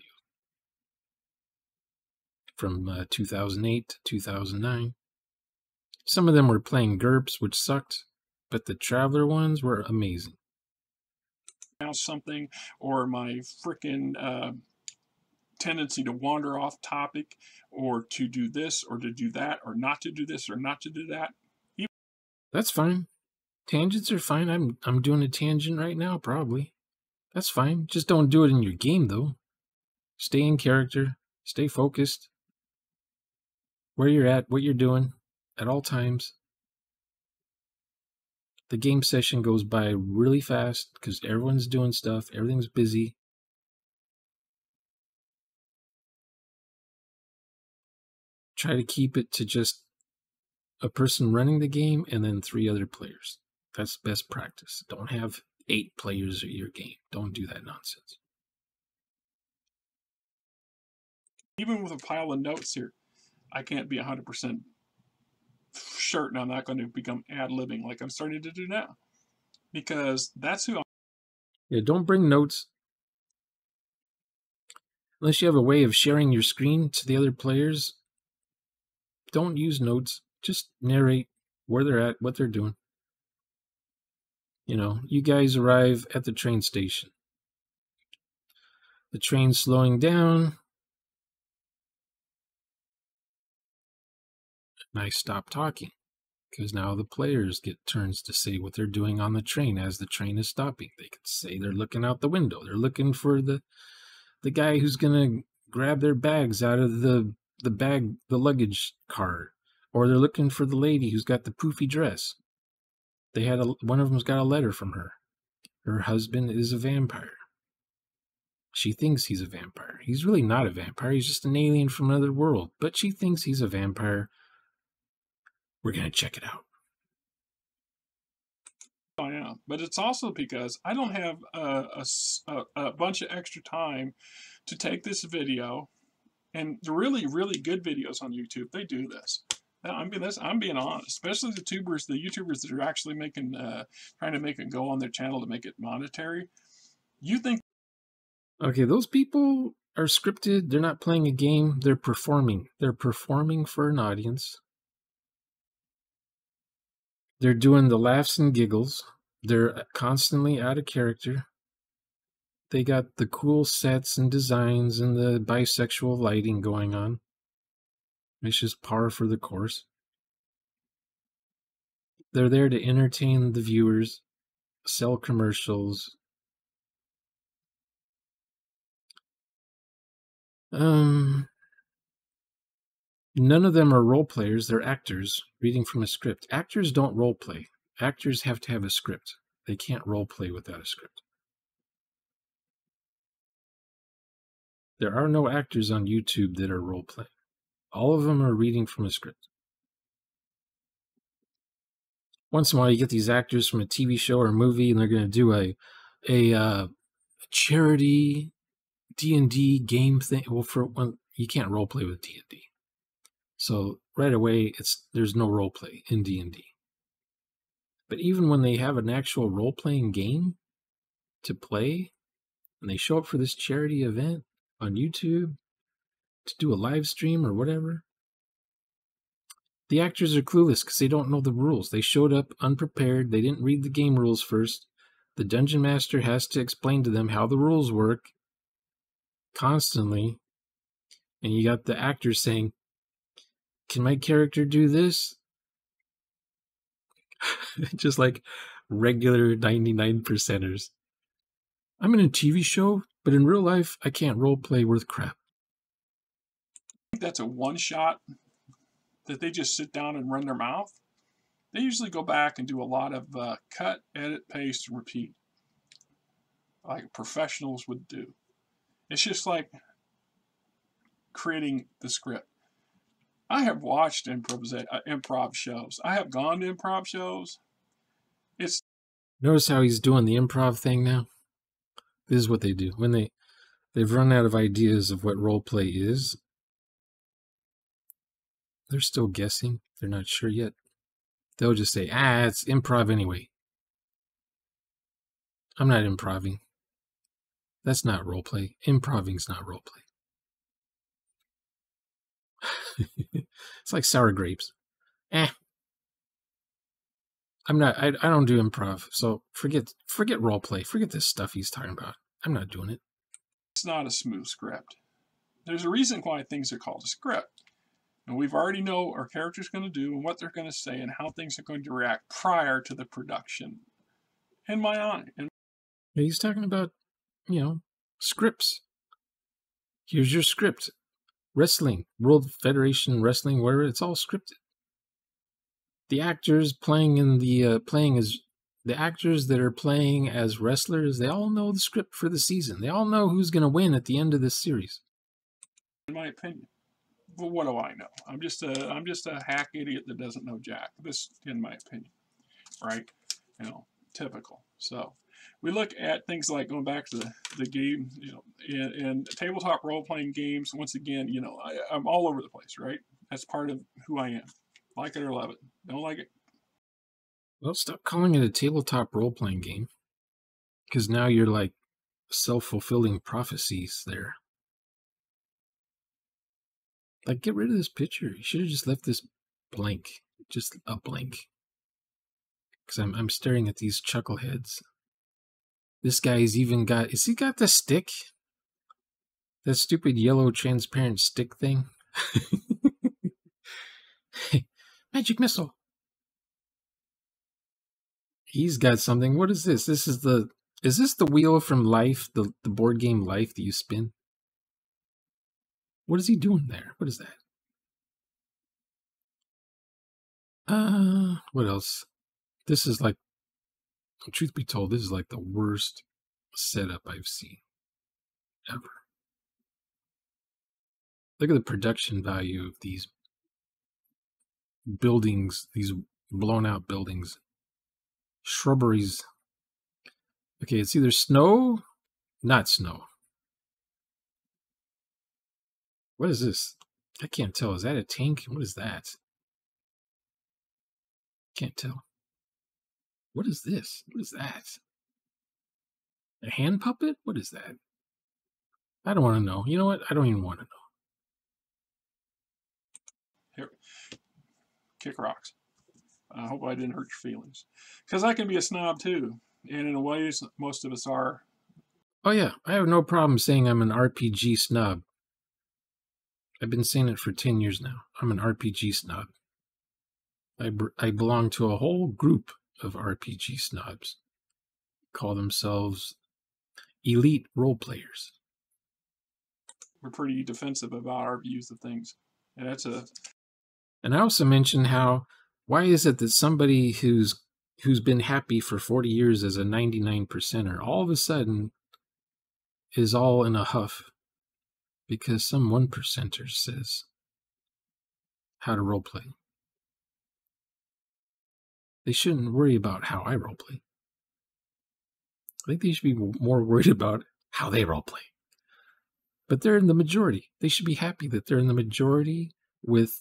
from 2008 to 2009. Some of them were playing GURPS, which sucked, but the Traveler ones were amazing. Something, or my freaking tendency to wander off topic, or to do this, or to do that, or not to do this, or not to do that. That's fine. Tangents are fine. I'm doing a tangent right now, probably. That's fine. Just don't do it in your game, though. Stay in character. Stay focused. Where you're at, what you're doing, at all times. The game session goes by really fast because everyone's doing stuff. Everything's busy. try to keep it to just a person running the game and then 3 other players. That's best practice. Don't have 8 players at your game. Don't do that nonsense. Even with a pile of notes here, I can't be 100% certain I'm not going to become ad-libbing like I'm starting to do now. Because that's who I'm. Yeah, don't bring notes. Unless you have a way of sharing your screen to the other players, don't use notes. Just narrate where they're at, what they're doing. You know, you guys arrive at the train station. The train's slowing down. And I stop talking. Because now the players get turns to say what they're doing on the train as the train is stopping. They could say they're looking out the window. They're looking for the guy who's going to grab their bags out of the luggage car. Or they're looking for the lady who's got the poofy dress. One of them's got a letter from her. Her husband is a vampire. She thinks he's a vampire. He's really not a vampire. He's just an alien from another world. But she thinks he's a vampire. We're going to check it out. I am, but it's also because I don't have a bunch of extra time to take this video, and the really, really good videos on YouTube, they do this. I'm being honest, especially the YouTubers that are actually making, trying to make it go on their channel to make it monetary. You think? Okay, those people are scripted. They're not playing a game. They're performing. They're performing for an audience. They're doing the laughs and giggles. They're constantly out of character. They got the cool sets and designs and the bisexual lighting going on. It's just par for the course. They're there to entertain the viewers, sell commercials. None of them are role players. They're actors reading from a script. Actors don't role play. Actors have to have a script. They can't role play without a script. There are no actors on YouTube that are role playing. All of them are reading from a script. Once in a while, you get these actors from a TV show or a movie, and they're going to do a charity D&D game thing. Well, for one, you can't role play with D&D. So right away, there's no role play in D&D. But even when they have an actual role-playing game to play, and they show up for this charity event on YouTube to do a live stream or whatever, the actors are clueless because they don't know the rules. They showed up unprepared. They didn't read the game rules first. The dungeon master has to explain to them how the rules work constantly. And you got the actors saying, "Can my character do this?" Just like regular 99%ers. I'm in a TV show, but in real life, I can't role play worth crap. I think that's a one shot that they just sit down and run their mouth. They usually go back and do a lot of cut, edit, paste, repeat, like professionals would do. It's just like creating the script. I have watched improv shows. I have gone to improv shows. Notice how he's doing the improv thing now? This is what they do. When they've run out of ideas of what role play is, they're still guessing. They're not sure yet. They'll just say, it's improv anyway. I'm not improving. That's not role play. Improving's not role play. It's like sour grapes. I don't do improv, so forget role play. Forget this stuff he's talking about. I'm not doing it. It's not a smooth script. There's a reason why things are called a script. And we've already know our character's going to do and what they're going to say and how things are going to react prior to the production. In my honor. He's talking about, scripts. Here's your script. Wrestling, World Federation Wrestling, whatever, it's all scripted. The actors the actors that are playing as wrestlers, they all know the script for the season. They all know who's going to win at the end of this series. In my opinion. But what do I know? I'm just a hack idiot that doesn't know jack. This, in my opinion, right? Typical. So we look at things like going back to the game, in tabletop role playing games. Once again, I'm all over the place, right? That's part of who I am. Like it or love it. Don't like it. Well, stop calling it a tabletop role playing game, because now you're like self-fulfilling prophecies there. Like, get rid of this picture. You should have just left this blank, just a blank. Because I'm staring at these chuckleheads. This guy's even got, has he got the stick? That stupid yellow transparent stick thing? Magic missile. He's got something. What is this? Is this the wheel from Life, the board game Life that you spin? What is he doing there? What is that? What else? This is like, truth be told, this is like the worst setup I've seen ever. Look at the production value of these buildings, these blown out buildings. Shrubberies. Okay, it's either snow, not snow. What is this? I can't tell. Is that a tank? What is that? Can't tell. What is this? What is that? A hand puppet? What is that? I don't want to know. You know what? I don't even want to know. Here, kick rocks. I hope I didn't hurt your feelings. Because I can be a snob too. And in a way, most of us are. Oh yeah, I have no problem saying I'm an RPG snob. I've been saying it for 10 years now. I'm an RPG snob. I belong to a whole group of RPG snobs. Call themselves elite role players. We're pretty defensive about our views of things. And that's a... And I also mentioned how, why is it that somebody who's been happy for 40 years as a 99%er all of a sudden is all in a huff because some 1%er says how to roleplay. They shouldn't worry about how I roleplay. I think they should be more worried about how they roleplay. But they're in the majority. They should be happy that they're in the majority with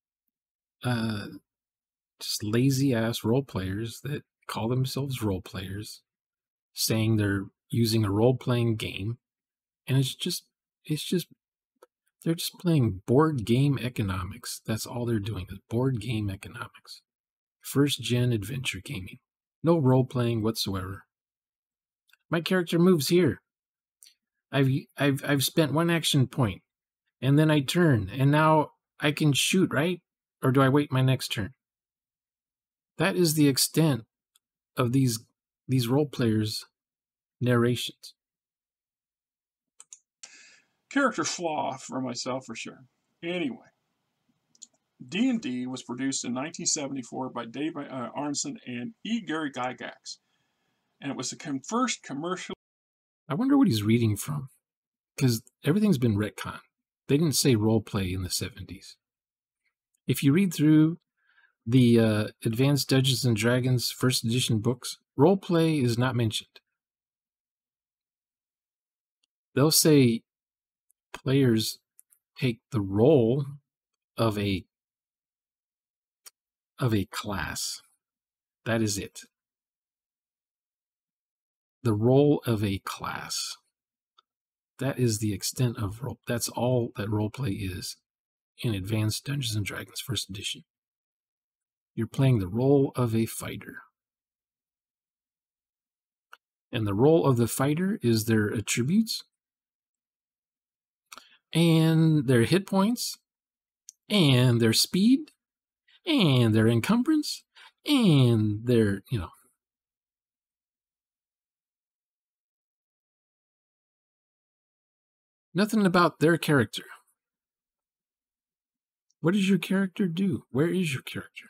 just lazy ass role players that call themselves role players, saying they're using a role playing game, and it's just they're just playing board game economics. That's all they're doing is board game economics. First gen adventure gaming. No role playing whatsoever. My character moves here. I've spent one action point, and then I turn, and now I can shoot, right? Or do I wait my next turn? That is the extent of these role players' narrations. character flaw for myself for sure. Anyway, D&D was produced in 1974 by Dave Arneson and E. Gary Gygax, and it was the first commercial. I wonder what he's reading from, because everything's been retconned. They didn't say role play in the 70s. If you read through the Advanced Dungeons and Dragons first edition books, role play is not mentioned. They'll say players take the role of a class. That is it. The role of a class. That is the extent of role. That's all that roleplay is in Advanced Dungeons and Dragons first edition. You're playing the role of a fighter. And the role of the fighter is their attributes and their hit points and their speed and their encumbrance and their, nothing about their character. What does your character do? Where is your character?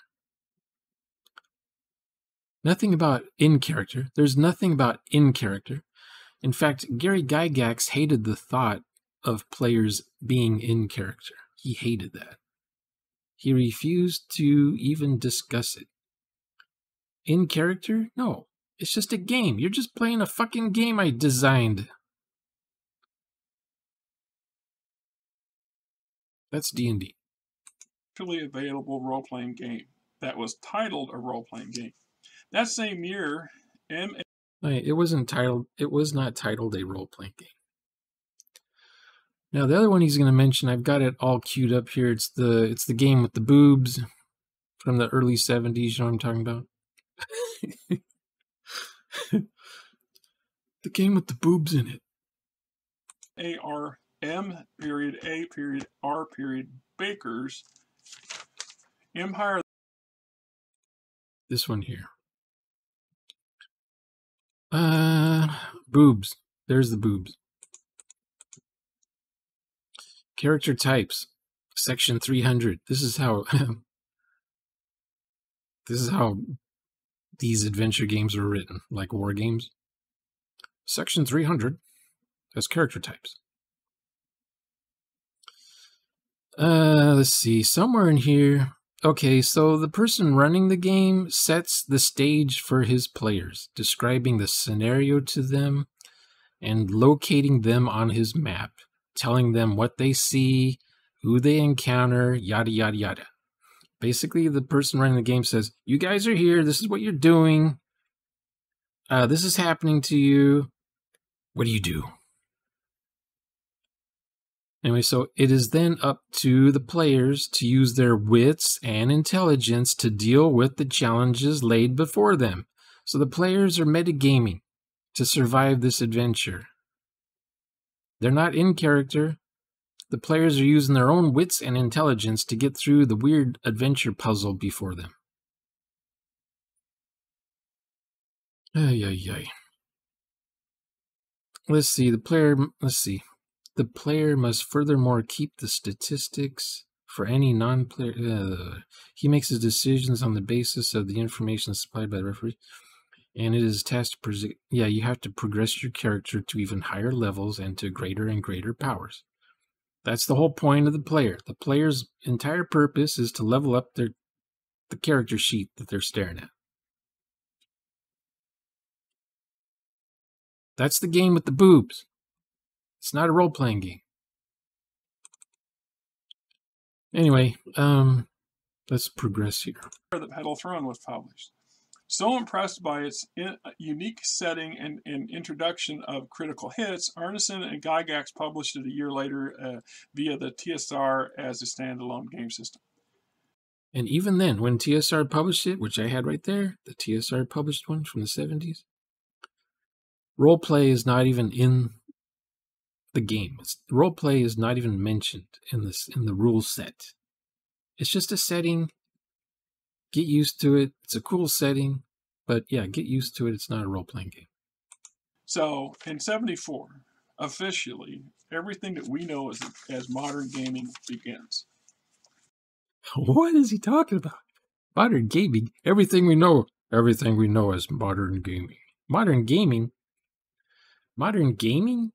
Nothing about in character. There's nothing about in character. In fact, Gary Gygax hated the thought of players being in character. He hated that. He refused to even discuss it. In character? No. It's just a game. You're just playing a fucking game I designed. That's D&D. Actually available role-playing game that was titled a role-playing game. That same year, It was not titled a role-playing game. Now the other one he's going to mention, I've got it all queued up here. It's the game with the boobs from the early 70s. You know what I'm talking about? The game with the boobs in it. ARM.A.R. Baker's Empire. This one here. Boobs. There's the boobs. Character types. Section 300. This is how these adventure games are written, like war games. Section 300 has character types. Let's see. Somewhere in here. Okay, so the person running the game sets the stage for his players, describing the scenario to them and locating them on his map, telling them what they see, who they encounter, yada, yada, yada. Basically, the person running the game says, you guys are here, this is what you're doing, this is happening to you, what do you do? Anyway, so it is then up to the players to use their wits and intelligence to deal with the challenges laid before them. So the players are metagaming to survive this adventure. They're not in character. The players are using their own wits and intelligence to get through the weird adventure puzzle before them. Ay, ay, ay. Let's see. The player must furthermore keep the statistics for any non-player. He makes his decisions on the basis of the information supplied by the referee. And it is tasked to you have to progress your character to even higher levels and to greater and greater powers. That's the whole point of the player. The player's entire purpose is to level up the character sheet that they're staring at. That's the game with the boobs. It's not a role-playing game. Anyway, let's progress here. The Petal Throne was published. So impressed by its unique setting and introduction of critical hits, Arneson and Gygax published it a year later via the TSR as a standalone game system. And even then, when TSR published it, which I had right there, the TSR published one from the 70s, roleplay is not even in the game. Roleplay is not even mentioned in the rule set. It's just a setting. Get used to it. It's a cool setting, but yeah, get used to it. It's not a role-playing game. So in '74, officially, everything that we know as modern gaming begins. What is he talking about? Modern gaming? Everything we know as modern gaming. Modern gaming? Modern gaming?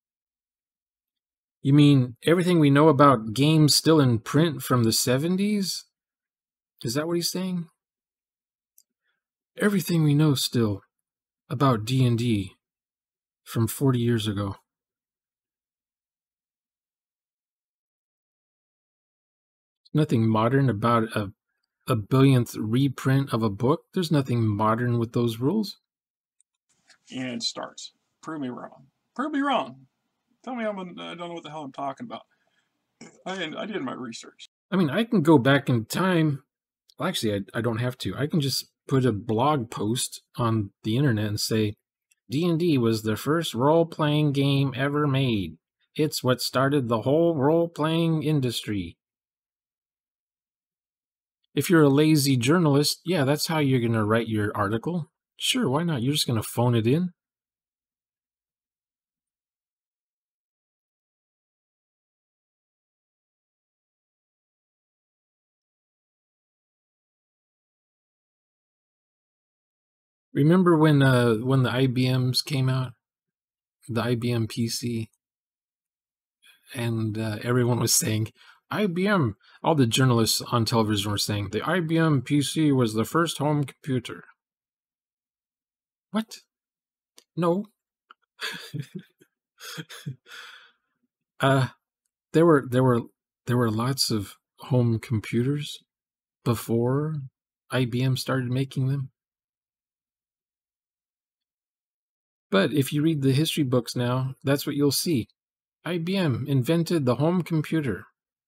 You mean everything we know about games still in print from the 70s? Is that what he's saying? Everything we know still about D&D from 40 years ago. Nothing modern about a billionth reprint of a book. There's nothing modern with those rules. And starts. Prove me wrong. Prove me wrong. Tell me I don't know what the hell I'm talking about. I did my research. I mean, I can go back in time. Well, actually, I don't have to. I can just put a blog post on the internet and say, D&D was the first role-playing game ever made. It's what started the whole role-playing industry. If you're a lazy journalist, yeah, that's how you're going to write your article. Sure, why not? You're just going to phone it in. Remember when the IBMs came out? The IBM PC? And everyone was saying, IBM, all the journalists on television were saying the IBM PC was the first home computer. What? No. There were lots of home computers before IBM started making them. But if you read the history books now, that's what you'll see. IBM invented the home computer.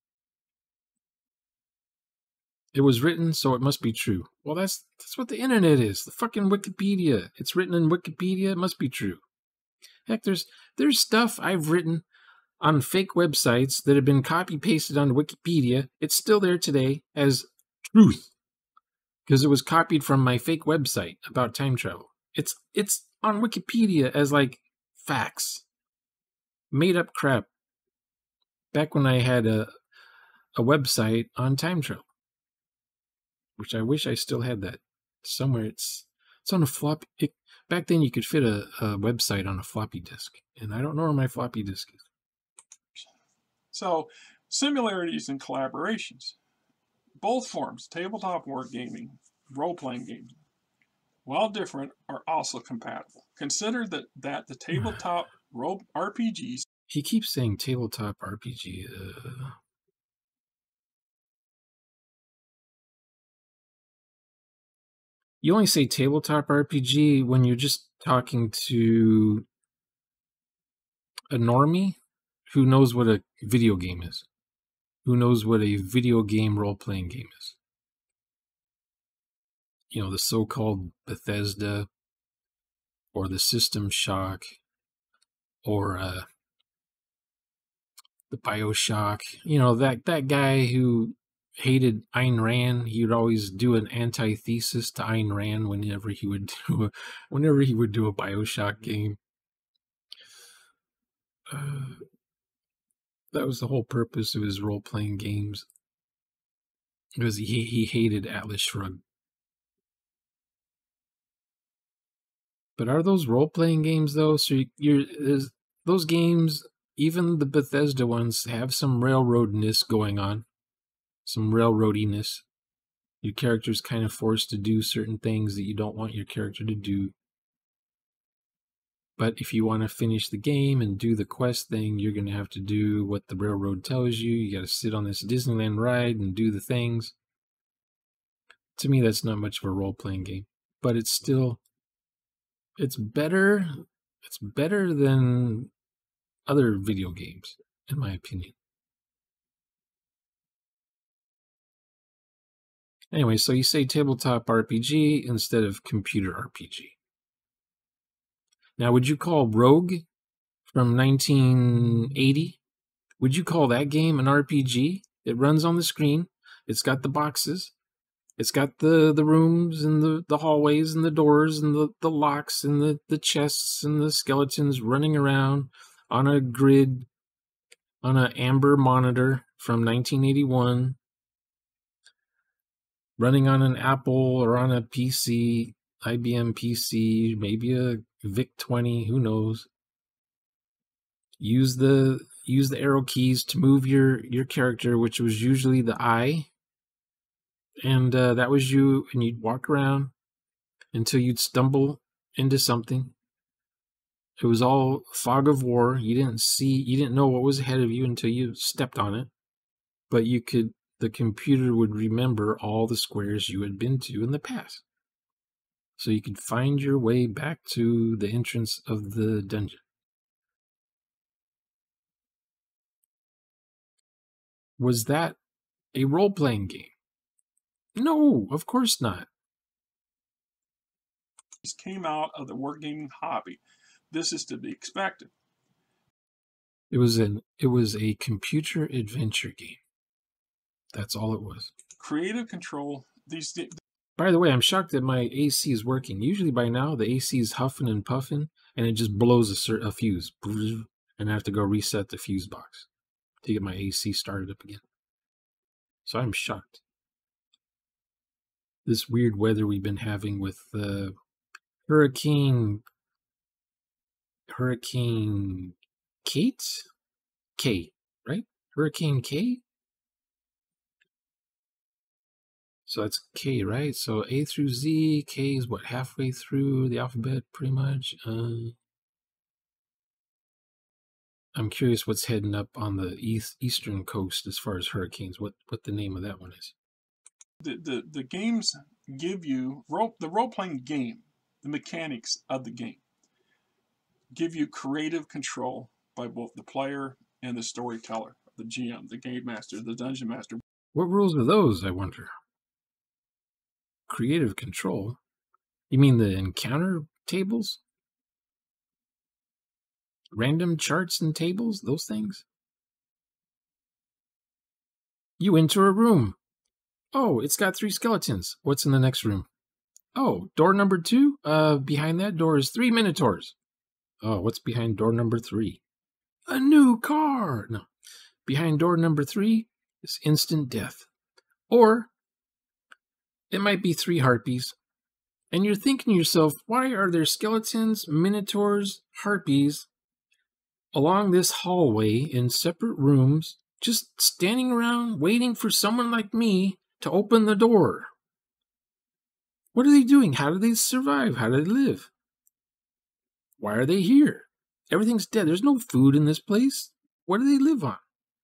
It was written, so it must be true. Well, that's what the internet is. The fucking Wikipedia. It's written in Wikipedia. It must be true. Heck, there's stuff I've written on fake websites that have been copy pasted onto Wikipedia. It's still there today as truth because it was copied from my fake website about time travel. It's on Wikipedia as like facts, made up crap. Back when I had a website on time travel, which I wish I still had that somewhere. It's on a floppy. Back then, you could fit a website on a floppy disk, and I don't know where my floppy disk is. So, similarities and collaborations. Both forms, tabletop wargaming, role-playing games, while different, are also compatible. Consider that the tabletop role RPGs. He keeps saying tabletop RPG. You only say tabletop RPG when you're just talking to a normie who knows what a video game is, who knows what a video game role-playing game is. You know, the so-called Bethesda or the System Shock or the BioShock. You know, that guy who hated Ayn Rand. He would always do an antithesis to Ayn Rand whenever he would do a BioShock game. That was the whole purpose of his role-playing games, because he hated Atlas Shrugged. But are those role-playing games though? So those games, even the Bethesda ones, have some railroadness going on, some railroadiness. Your character's kind of forced to do certain things that you don't want your character to do. But if you want to finish the game and do the quest thing, you're going to have to do what the railroad tells you. You got to sit on this Disneyland ride and do the things. To me, that's not much of a role-playing game. But it's still... It's better than other video games, in my opinion. Anyway, so you say tabletop RPG instead of computer RPG. Now, would you call Rogue from 1980? Would you call that game an RPG? It runs on the screen. It's got the boxes. It's got the rooms and the hallways and the doors and the locks and the chests and the skeletons running around on a grid, on an amber monitor from 1981, running on an Apple or on a PC, IBM PC, maybe a VIC-20, who knows. Use the arrow keys to move your character, which was usually the eye. And that was you, and you'd walk around until you'd stumble into something. It was all fog of war. You didn't know what was ahead of you until you stepped on it. But the computer would remember all the squares you had been to in the past. So you could find your way back to the entrance of the dungeon. Was that a role-playing game? No, of course not. Came out of the wargaming hobby. This is to be expected. It was a computer adventure game. That's all it was. Creative control. By the way, I'm shocked that my AC is working. Usually by now, the AC is huffing and puffing, and it just blows a fuse. And I have to go reset the fuse box to get my AC started up again. So I'm shocked. This weird weather we've been having with Hurricane Kate? K, right? Hurricane K? So that's K, right? So A through Z. K is what, halfway through the alphabet, pretty much. I'm curious what's heading up on the eastern coast as far as hurricanes. What the name of that one is? The games give you the role playing game, the mechanics of the game give you creative control by both the player and the storyteller, the GM, the game master, the dungeon master. What rules are those, I wonder? Creative control? You mean the encounter tables? Random charts and tables? Those things? You enter a room. Oh, it's got 3 skeletons. What's in the next room? Oh, door number 2? Behind that door is 3 minotaurs. Oh, what's behind door number 3? A new car! No. Behind door number 3 is instant death. Or it might be 3 harpies. And you're thinking to yourself, why are there skeletons, minotaurs, harpies along this hallway in separate rooms, just standing around waiting for someone like me to open the door? What are they doing? How do they survive? How do they live? Why are they here? Everything's dead. There's no food in this place. What do they live on?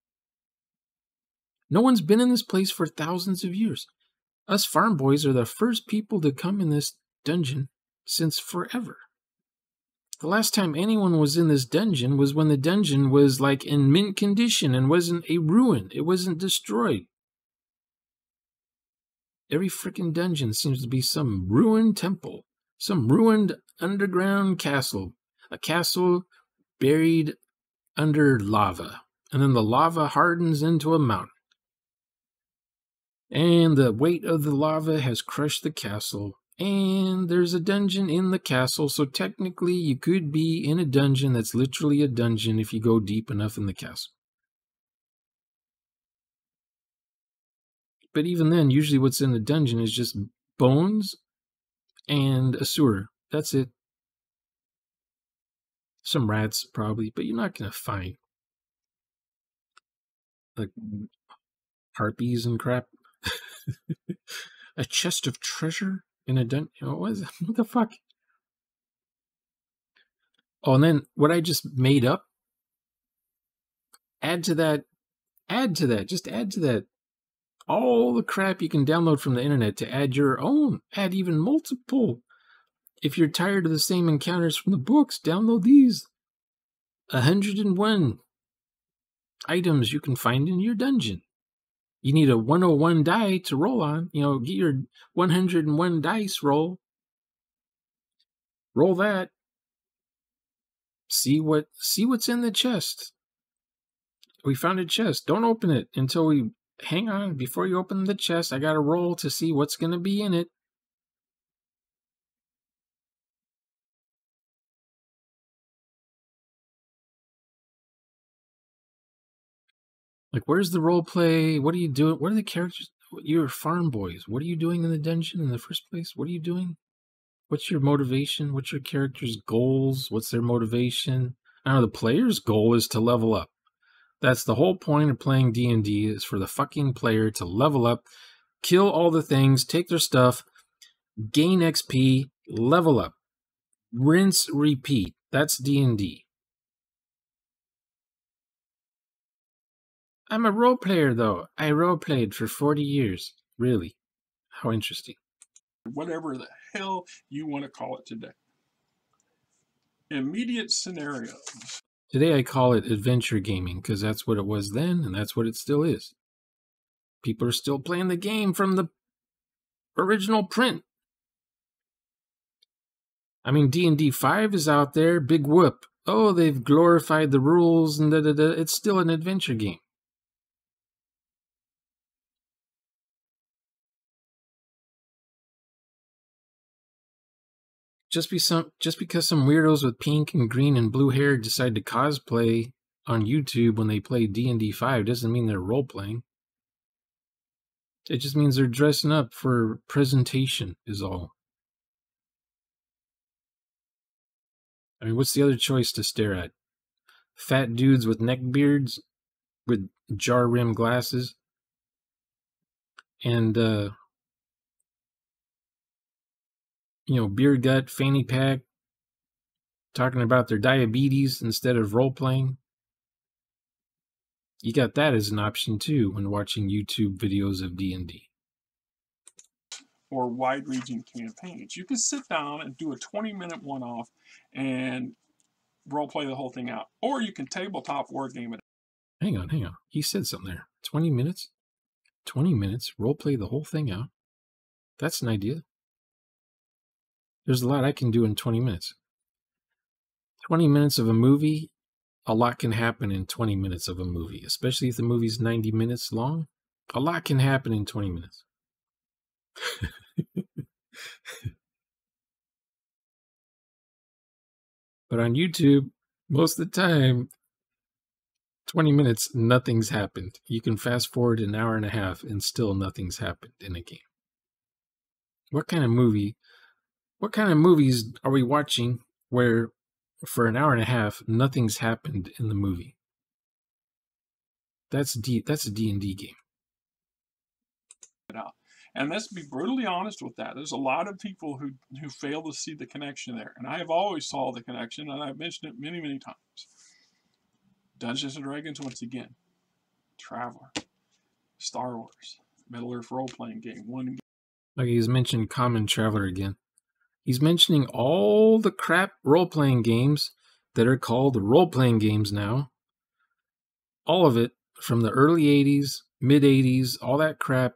No one's been in this place for thousands of years. Us farm boys are the first people to come in this dungeon since forever. The last time anyone was in this dungeon was when the dungeon was like in mint condition and wasn't a ruin. It wasn't destroyed. Every freaking dungeon seems to be some ruined temple, some ruined underground castle, a castle buried under lava, and then the lava hardens into a mountain. And the weight of the lava has crushed the castle, and there's a dungeon in the castle, so technically you could be in a dungeon that's literally a dungeon if you go deep enough in the castle. But even then, usually what's in the dungeon is just bones and a sewer. That's it. Some rats, probably, but you're not going to find like harpies and crap. A chest of treasure in a dungeon? What the fuck? Oh, and then what I just made up, add to that, just add to that all the crap you can download from the internet to add your own, add even multiple. If you're tired of the same encounters from the books, download these. 101 items you can find in your dungeon. You need a 101 die to roll on. Get your 101 dice roll. Roll that. See what's in the chest. We found a chest. Don't open it until we... Hang on. Before you open the chest, I got to roll to see what's going to be in it. Like, where's the role play? What are you doing? What are the characters? You're farm boys. What are you doing in the dungeon in the first place? What are you doing? What's your motivation? What's your character's goals? What's their motivation? I know the player's goal is to level up. That's the whole point of playing D&D, is for the fucking player to level up, kill all the things, take their stuff, gain XP, level up. Rinse, repeat. That's D&D. I'm a role player, though. I role played for 40 years. Really? How interesting. Whatever the hell you want to call it today. Immediate scenarios. Today I call it adventure gaming because that's what it was then and that's what it still is. People are still playing the game from the original print. I mean, D&D 5 is out there, big whoop. Oh, they've glorified the rules and da-da-da. It's still an adventure game. Just because some weirdos with pink and green and blue hair decide to cosplay on YouTube when they play D&D 5 doesn't mean they're role-playing. It just means they're dressing up for presentation is all. I mean, what's the other choice to stare at? Fat dudes with neck beards with jar rim glasses and beer gut, fanny pack, talking about their diabetes instead of role playing. You got that as an option too when watching YouTube videos of D&D. Or wide-ranging campaigns. You can sit down and do a 20-minute one-off and role play the whole thing out. Or you can tabletop war game it. Hang on. He said something there. 20 minutes? 20 minutes, role play the whole thing out. That's an idea. There's a lot I can do in 20 minutes. 20 minutes of a movie, a lot can happen in 20 minutes of a movie, especially if the movie's 90 minutes long. A lot can happen in 20 minutes. But on YouTube, most of the time, 20 minutes, nothing's happened. You can fast forward an hour and a half and still nothing's happened in a game. What kind of movies are we watching where for an hour and a half, nothing's happened in the movie? That's a D&D game. Out. And let's be brutally honest with that. There's a lot of people who fail to see the connection there. And I have always saw the connection, and I've mentioned it many, many times. Dungeons and Dragons, once again. Traveler. Star Wars. Middle Earth role-playing game. Okay, he's mentioned Common Traveler again. He's mentioning all the crap role-playing games that are called role-playing games now. All of it from the early 80s, mid 80s, all that crap.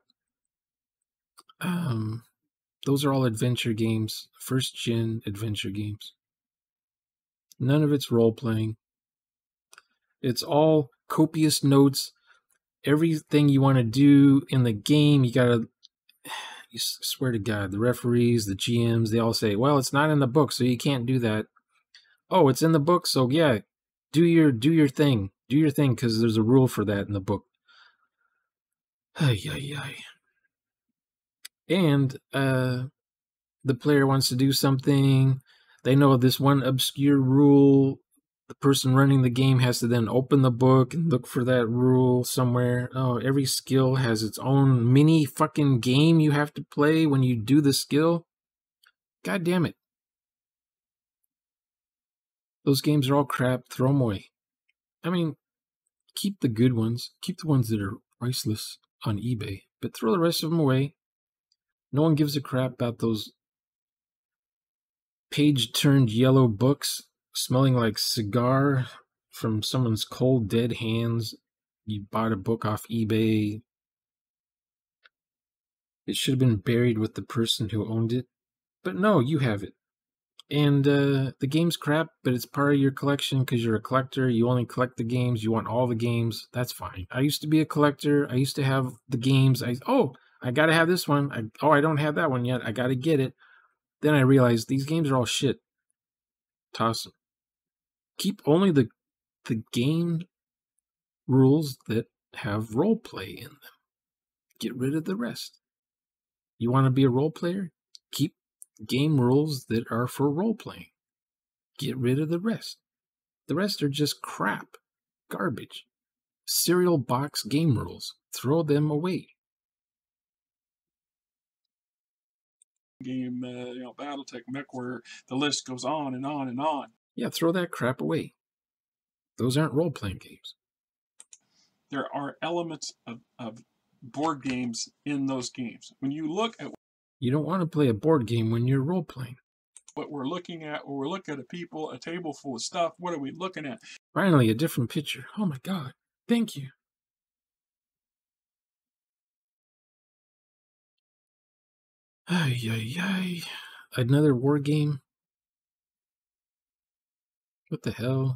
Those are all adventure games, first-gen adventure games. None of it's role-playing. It's all copious notes. Everything you want to do in the game, you swear to God, the referees, the GMs, they all say, well, it's not in the book, so you can't do that. Oh, it's in the book, so yeah, do your thing. Do your thing, because there's a rule for that in the book. And the player wants to do something. They know this one obscure rule. The person running the game has to then open the book and look for that rule somewhere. Oh, every skill has its own mini fucking game you have to play when you do the skill. God damn it. Those games are all crap. Throw them away. I mean, keep the good ones. Keep the ones that are priceless on eBay. But throw the rest of them away. No one gives a crap about those page-turned yellow books smelling like cigar from someone's cold, dead hands. You bought a book off eBay. It should have been buried with the person who owned it. But no, you have it. And the game's crap, but it's part of your collection because you're a collector. You only collect the games. You want all the games. That's fine. I used to be a collector. I used to have the games. I got to have this one. I don't have that one yet. I got to get it. Then I realized these games are all shit. Toss them. Keep only the game rules that have role play in them. Get rid of the rest. You want to be a role player? Keep game rules that are for role playing. Get rid of the rest. The rest are just crap. Garbage. Cereal box game rules. Throw them away. Game, BattleTech, Mech, where the list goes on and on and on. Yeah, throw that crap away. Those aren't role-playing games. There are elements of board games in those games. When you look at... You don't want to play a board game when you're role-playing. What we're looking at, or we're looking at a table full of stuff, what are we looking at? Finally, a different picture. Oh my God. Thank you. Ay. Another war game? What the hell?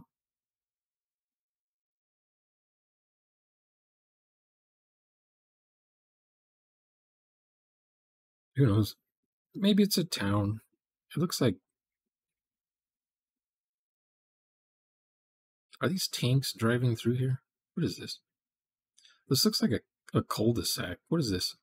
Who knows? Maybe it's a town. It looks like... Are these tanks driving through here? What is this? This looks like a cul-de-sac. What is this?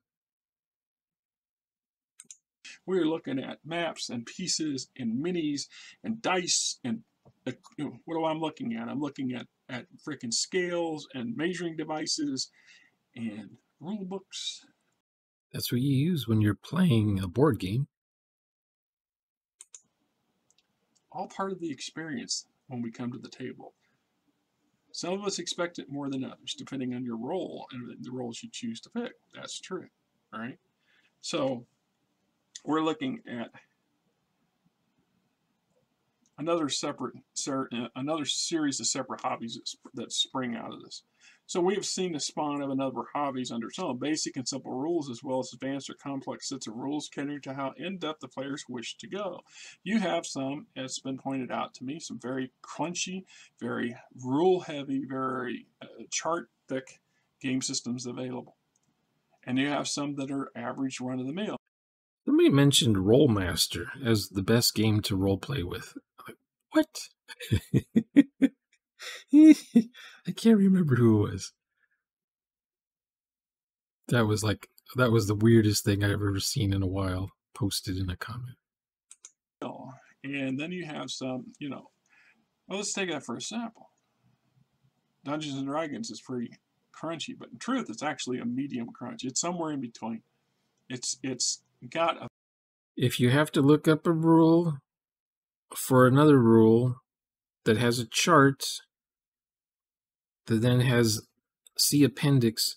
We're looking at maps and pieces and minis and dice and what am I looking at? I'm looking at freaking scales and measuring devices and rule books. That's what you use when you're playing a board game. all part of the experience when we come to the table. Some of us expect it more than others, depending on your role and the roles you choose to pick. That's true, right? So we're looking at another series of separate hobbies that spring out of this. So we have seen the spawn of another hobbies under some basic and simple rules, as well as advanced or complex sets of rules catering to how in-depth the players wish to go. You have some, as has been pointed out to me, some very crunchy, very rule-heavy, very chart-thick game systems available. And you have some that are average run-of-the-mill. Somebody mentioned Rolemaster as the best game to roleplay with. Like, what? I can't remember who it was. That was the weirdest thing I've ever seen in a while, posted in a comment. And then you have some, well, let's take that for a sample. Dungeons and Dragons is pretty crunchy, but in truth, it's actually a medium crunch. It's somewhere in between. It's got a... If you have to look up a rule for another rule that has a chart that then has see appendix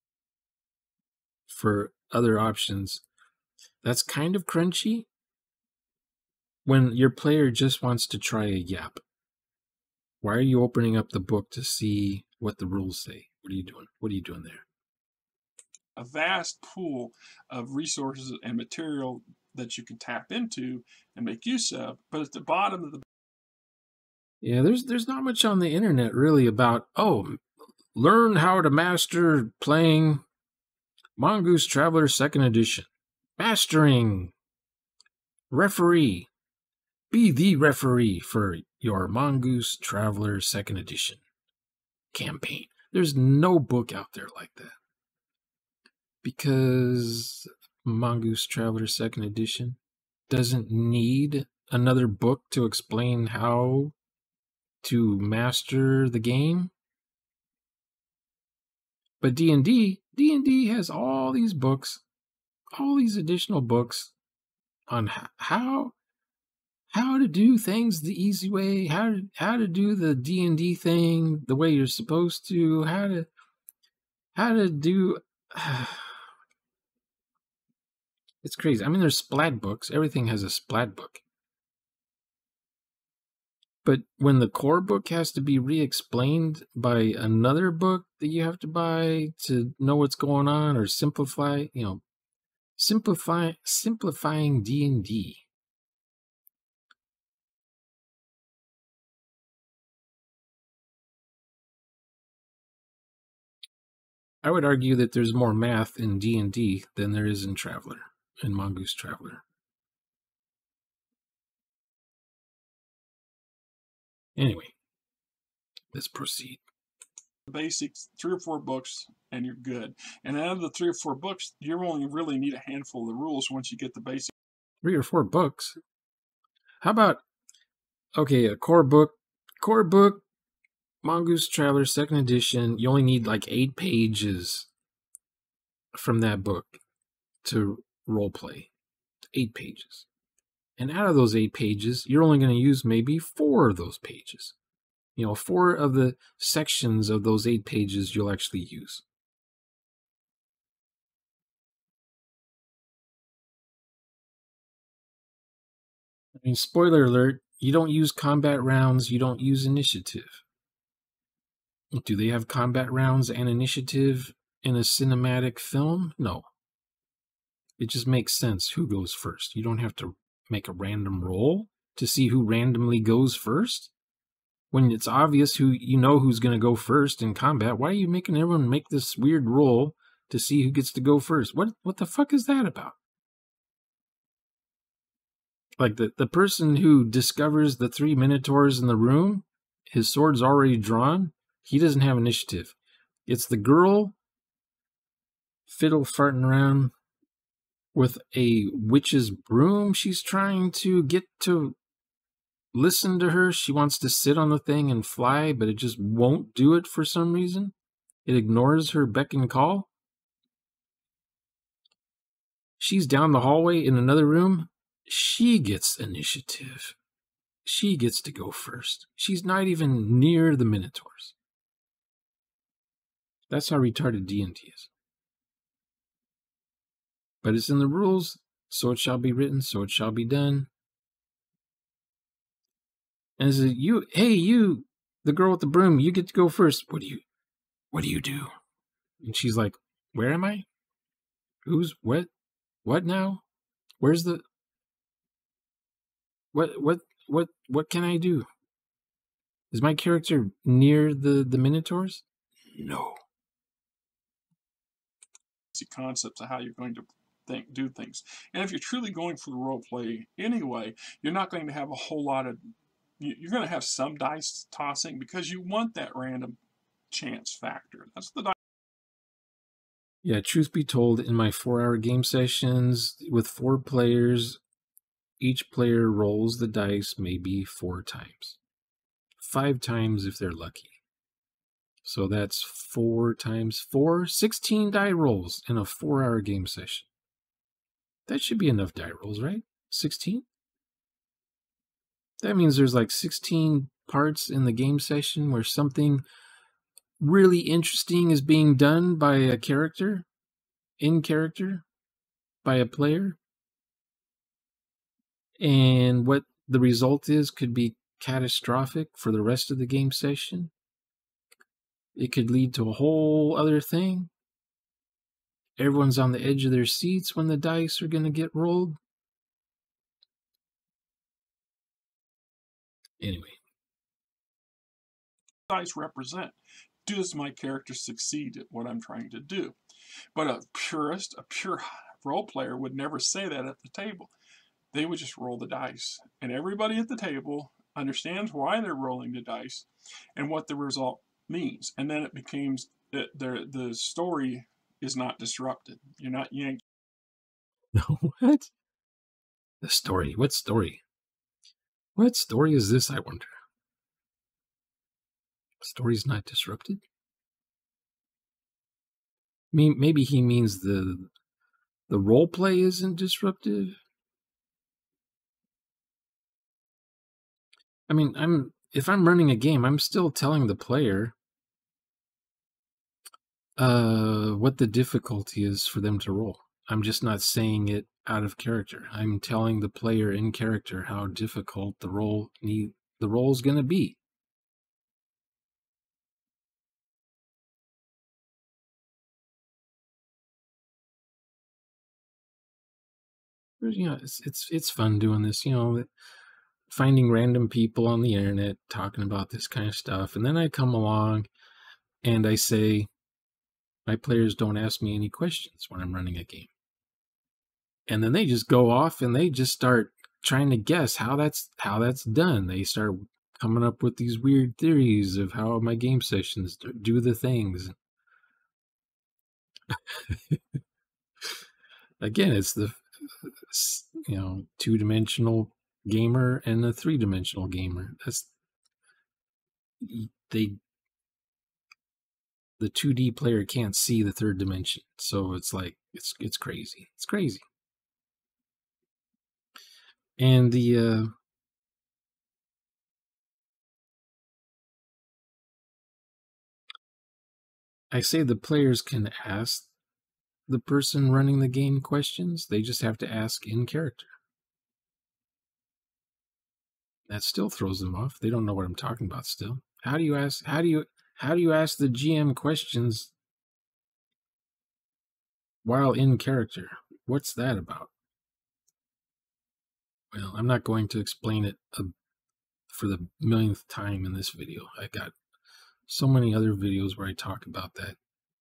for other options, that's kind of crunchy when your player just wants to try a yap. Why are you opening up the book to see what the rules say? What are you doing? What are you doing there? A vast pool of resources and material that you can tap into and make use of, but at the bottom of the... Yeah, there's not much on the internet really about, learn how to master playing Mongoose Traveler 2nd Edition. Mastering referee. Be the referee for your Mongoose Traveler 2nd Edition campaign. There's no book out there like that. Because Mongoose Traveler 2nd Edition doesn't need another book to explain how to master the game. But D&D has all these books, all these additional books on how to do things the easy way, how to do the D&D thing the way you're supposed to, how to do... It's crazy. I mean, there's splat books. Everything has a splat book. But when the core book has to be re-explained by another book that you have to buy to know what's going on, or simplifying D&D. I would argue that there's more math in D&D than there is in Mongoose Traveler. Anyway, let's proceed. Basics, 3 or 4 books, and you're good. And out of the 3 or 4 books, you only really need a handful of the rules once you get the basics. 3 or 4 books? How about, a core book, Mongoose Traveler 2nd Edition, you only need like 8 pages from that book to roleplay. 8 pages. And out of those 8 pages, you're only going to use maybe 4 of those pages. 4 of the sections of those 8 pages you'll actually use. I mean, spoiler alert, you don't use combat rounds, you don't use initiative. Do they have combat rounds and initiative in a cinematic film? No. It just makes sense who goes first. You don't have to make a random roll to see who randomly goes first. When it's obvious who's going to go first in combat, why are you making everyone make this weird roll to see who gets to go first? What the fuck is that about? Like the person who discovers the 3 minotaurs in the room, his sword's already drawn, he doesn't have initiative. It's the girl fiddle farting around with a witch's broom. She's trying to get to listen to her. She wants to sit on the thing and fly, but it just won't do it for some reason. It ignores her beck and call. She's down the hallway in another room. She gets initiative. She gets to go first. She's not even near the Minotaurs. That's how retarded D&D is. But it's in the rules, so it shall be written, so it shall be done. And it's you, the girl with the broom, you get to go first. What do you do? And she's like, where am I? What now? Where's the, what can I do? Is my character near the Minotaurs? No. Concepts of how you're going to do things. And if you're truly going for the role play anyway, you're not going to have a whole lot of, you're going to have some dice tossing because you want that random chance factor. That's the dice. Yeah, truth be told, in my 4-hour game sessions with 4 players, each player rolls the dice maybe 4 times. 5 times if they're lucky. So that's 4 times 4, 16 die rolls in a 4-hour game session. That should be enough die rolls, right? 16? That means there's like 16 parts in the game session where something really interesting is being done by a character, in character, by a player. And what the result is could be catastrophic for the rest of the game session. It could lead to a whole other thing. Everyone's on the edge of their seats when the dice are going to get rolled. Anyway. Dice represent. Does my character succeed at what I'm trying to do? But a pure role player would never say that at the table. They would just roll the dice. And everybody at the table understands why they're rolling the dice and what the result means. And then it becomes the story is not disrupted. You're not yanked. What? The story? What story? What story is this, I wonder? The story's not disrupted? Maybe he means the role play isn't disruptive? I mean, if I'm running a game, I'm still telling the player what the difficulty is for them to roll. I'm just not saying it out of character. I'm telling the player in character how difficult the role is going to be. You know, it's fun doing this. You know, finding random people on the internet talking about this kind of stuff, and then I come along and I say, my players don't ask me any questions when I'm running a game. And then they just go off and they just start trying to guess how that's done. They start coming up with these weird theories of how my game sessions do the things. Again, it's the 2-dimensional gamer and a 3-dimensional gamer. The 2D player can't see the 3rd dimension, so it's like it's crazy. It's crazy. And I say the players can ask the person running the game questions. They just have to ask in character. That still throws them off. They don't know what I'm talking about still. How do you ask the GM questions while in character? What's that about? Well, I'm not going to explain it for the millionth time in this video. I got so many other videos where I talk about that.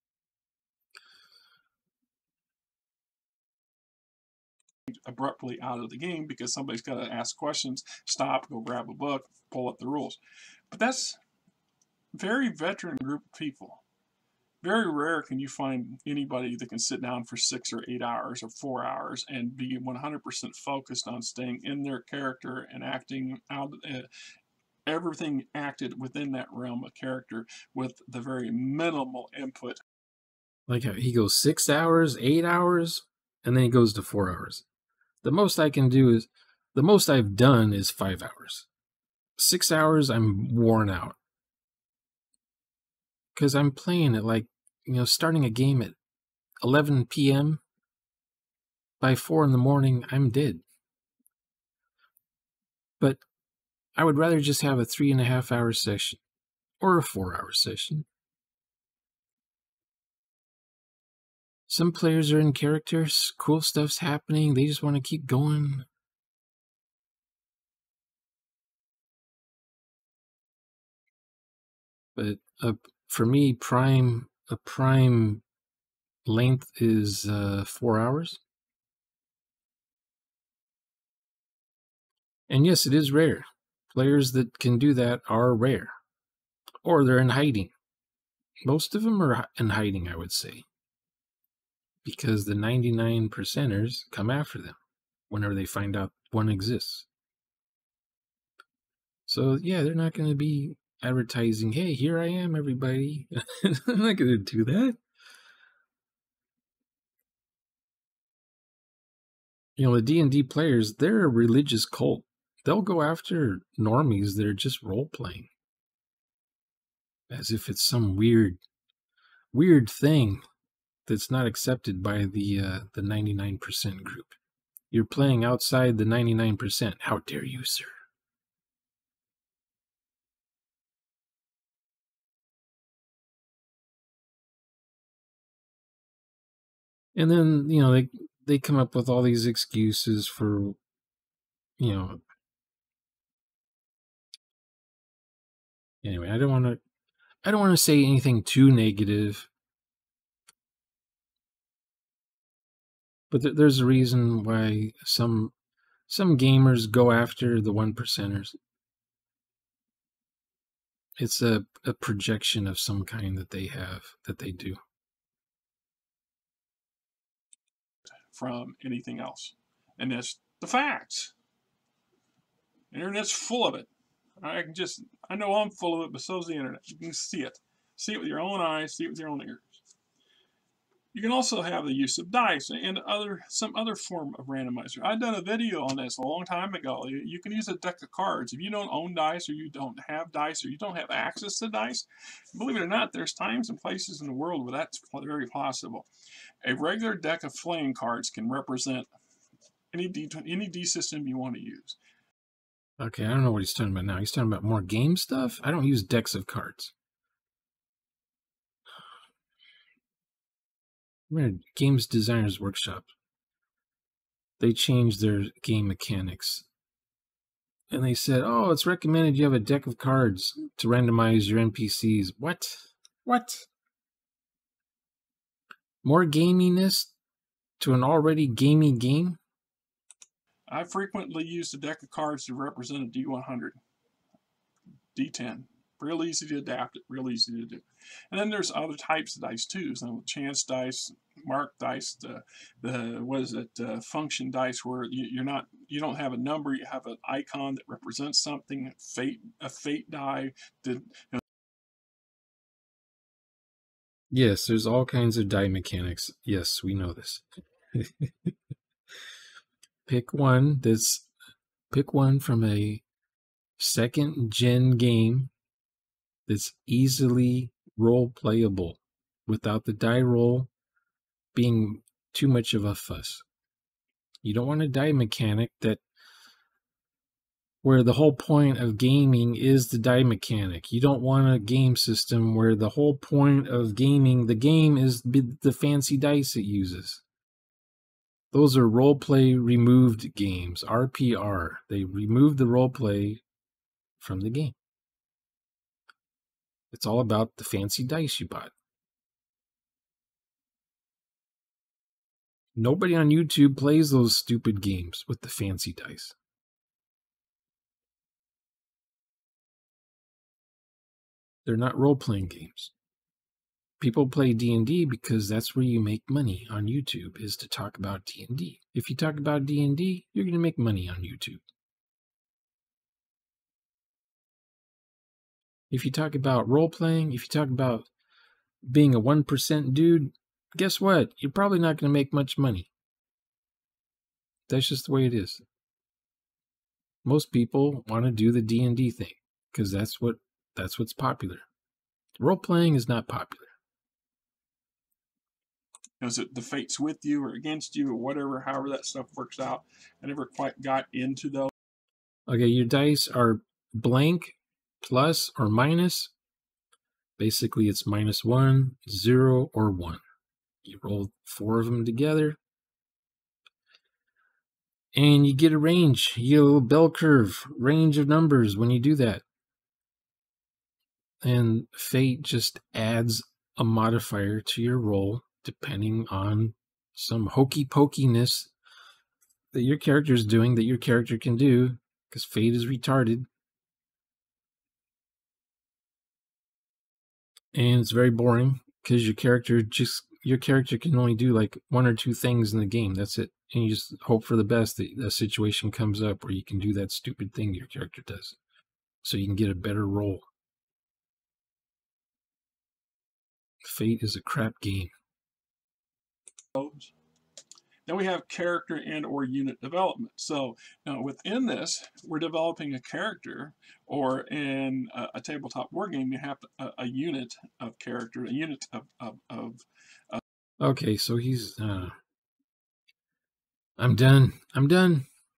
Abruptly out of the game because somebody's got to ask questions, stop, go grab a book, pull up the rules. But that's very veteran group of people. Very rare can you find anybody that can sit down for 6 or 8 hours or 4 hours and be 100% focused on staying in their character and acting out everything acted within that realm of character with the very minimal input. Like how he goes 6 hours, 8 hours, and then he goes to 4 hours. The most I've done is 5 hours. 6 hours, I'm worn out. Because I'm playing it like, starting a game at 11 p.m. By 4 in the morning, I'm dead. But I would rather just have a 3.5-hour session or a 4-hour session. Some players are in characters, cool stuff's happening, they just want to keep going. But for me, a prime length is 4 hours. And yes, it is rare. Players that can do that are rare. Or they're in hiding. Most of them are in hiding, I would say. Because the 99 percenters come after them whenever they find out one exists. So, yeah, they're not going to be advertising, hey, here I am, everybody. I'm not going to do that. The D&D players, they're a religious cult. They'll go after normies that are just role-playing. As if it's some weird thing that's not accepted by the 99% group. You're playing outside the 99%. How dare you, sir? And then, they come up with all these excuses for, anyway, I don't want to say anything too negative. But there's a reason why some gamers go after the 1%ers. It's a projection of some kind that they have, that they do. From anything else. And that's the facts. The internet's full of it. I know I'm full of it, but so's the internet. You can see it. See it with your own eyes, see it with your own ears. You can also have the use of dice and some other form of randomizer. I've done a video on this a long time ago. You can use a deck of cards. If you don't own dice, or you don't have dice, or you don't have access to dice, believe it or not, there's times and places in the world where that's very possible. A regular deck of playing cards can represent any D system you want to use. Okay, I don't know what he's talking about now. He's talking about more game stuff? I don't use decks of cards. We're at Games Designers Workshop. They changed their game mechanics. And they said, oh, it's recommended you have a deck of cards to randomize your NPCs. What? More gaminess to an already gamey game? I frequently use a deck of cards to represent a D100, D10. Real easy to adapt it, real easy to do. And then there's other types of dice too. So chance dice, mark dice, function dice, where you don't have a number, you have an icon that represents something. A fate die. Yes, there's all kinds of die mechanics. Yes, we know this. Pick one from a second gen game that's easily role playable without the die roll being too much of a fuss. You don't want a die mechanic where the whole point of gaming is the die mechanic. You don't want a game system where the whole point of gaming, the game, is the fancy dice it uses. Those are roleplay removed games, RPR. They removed the roleplay from the game. It's all about the fancy dice you bought. Nobody on YouTube plays those stupid games with the fancy dice. They're not role-playing games. People play D&D because that's where you make money on YouTube, is to talk about D&D. If you talk about D&D, you're going to make money on YouTube. If you talk about role-playing, if you talk about being a 1% dude, guess what? You're probably not going to make much money. That's just the way it is. most people want to do the D&D thing because that's what's popular. Role-playing is not popular. Is it the fates with you or against you or whatever, however that stuff works out? I never quite got into those. Okay, your dice are blank, plus, or minus. Basically, it's -1, 0, or 1. You roll 4 of them together, and you get a range. You get a little bell curve range of numbers when you do that. And fate just adds a modifier to your roll depending on some hokey pokiness that your character is doing that your character can do, because fate is retarded. And it's very boring because your character can only do like 1 or 2 things in the game. That's it. And you just hope for the best that a situation comes up where you can do that stupid thing your character does, so you can get a better roll. Fate is a crap game. Then we have character and or unit development. So within this, we're developing a character, or in a tabletop board game, you have a unit of character, a unit of Okay, so he's I'm done.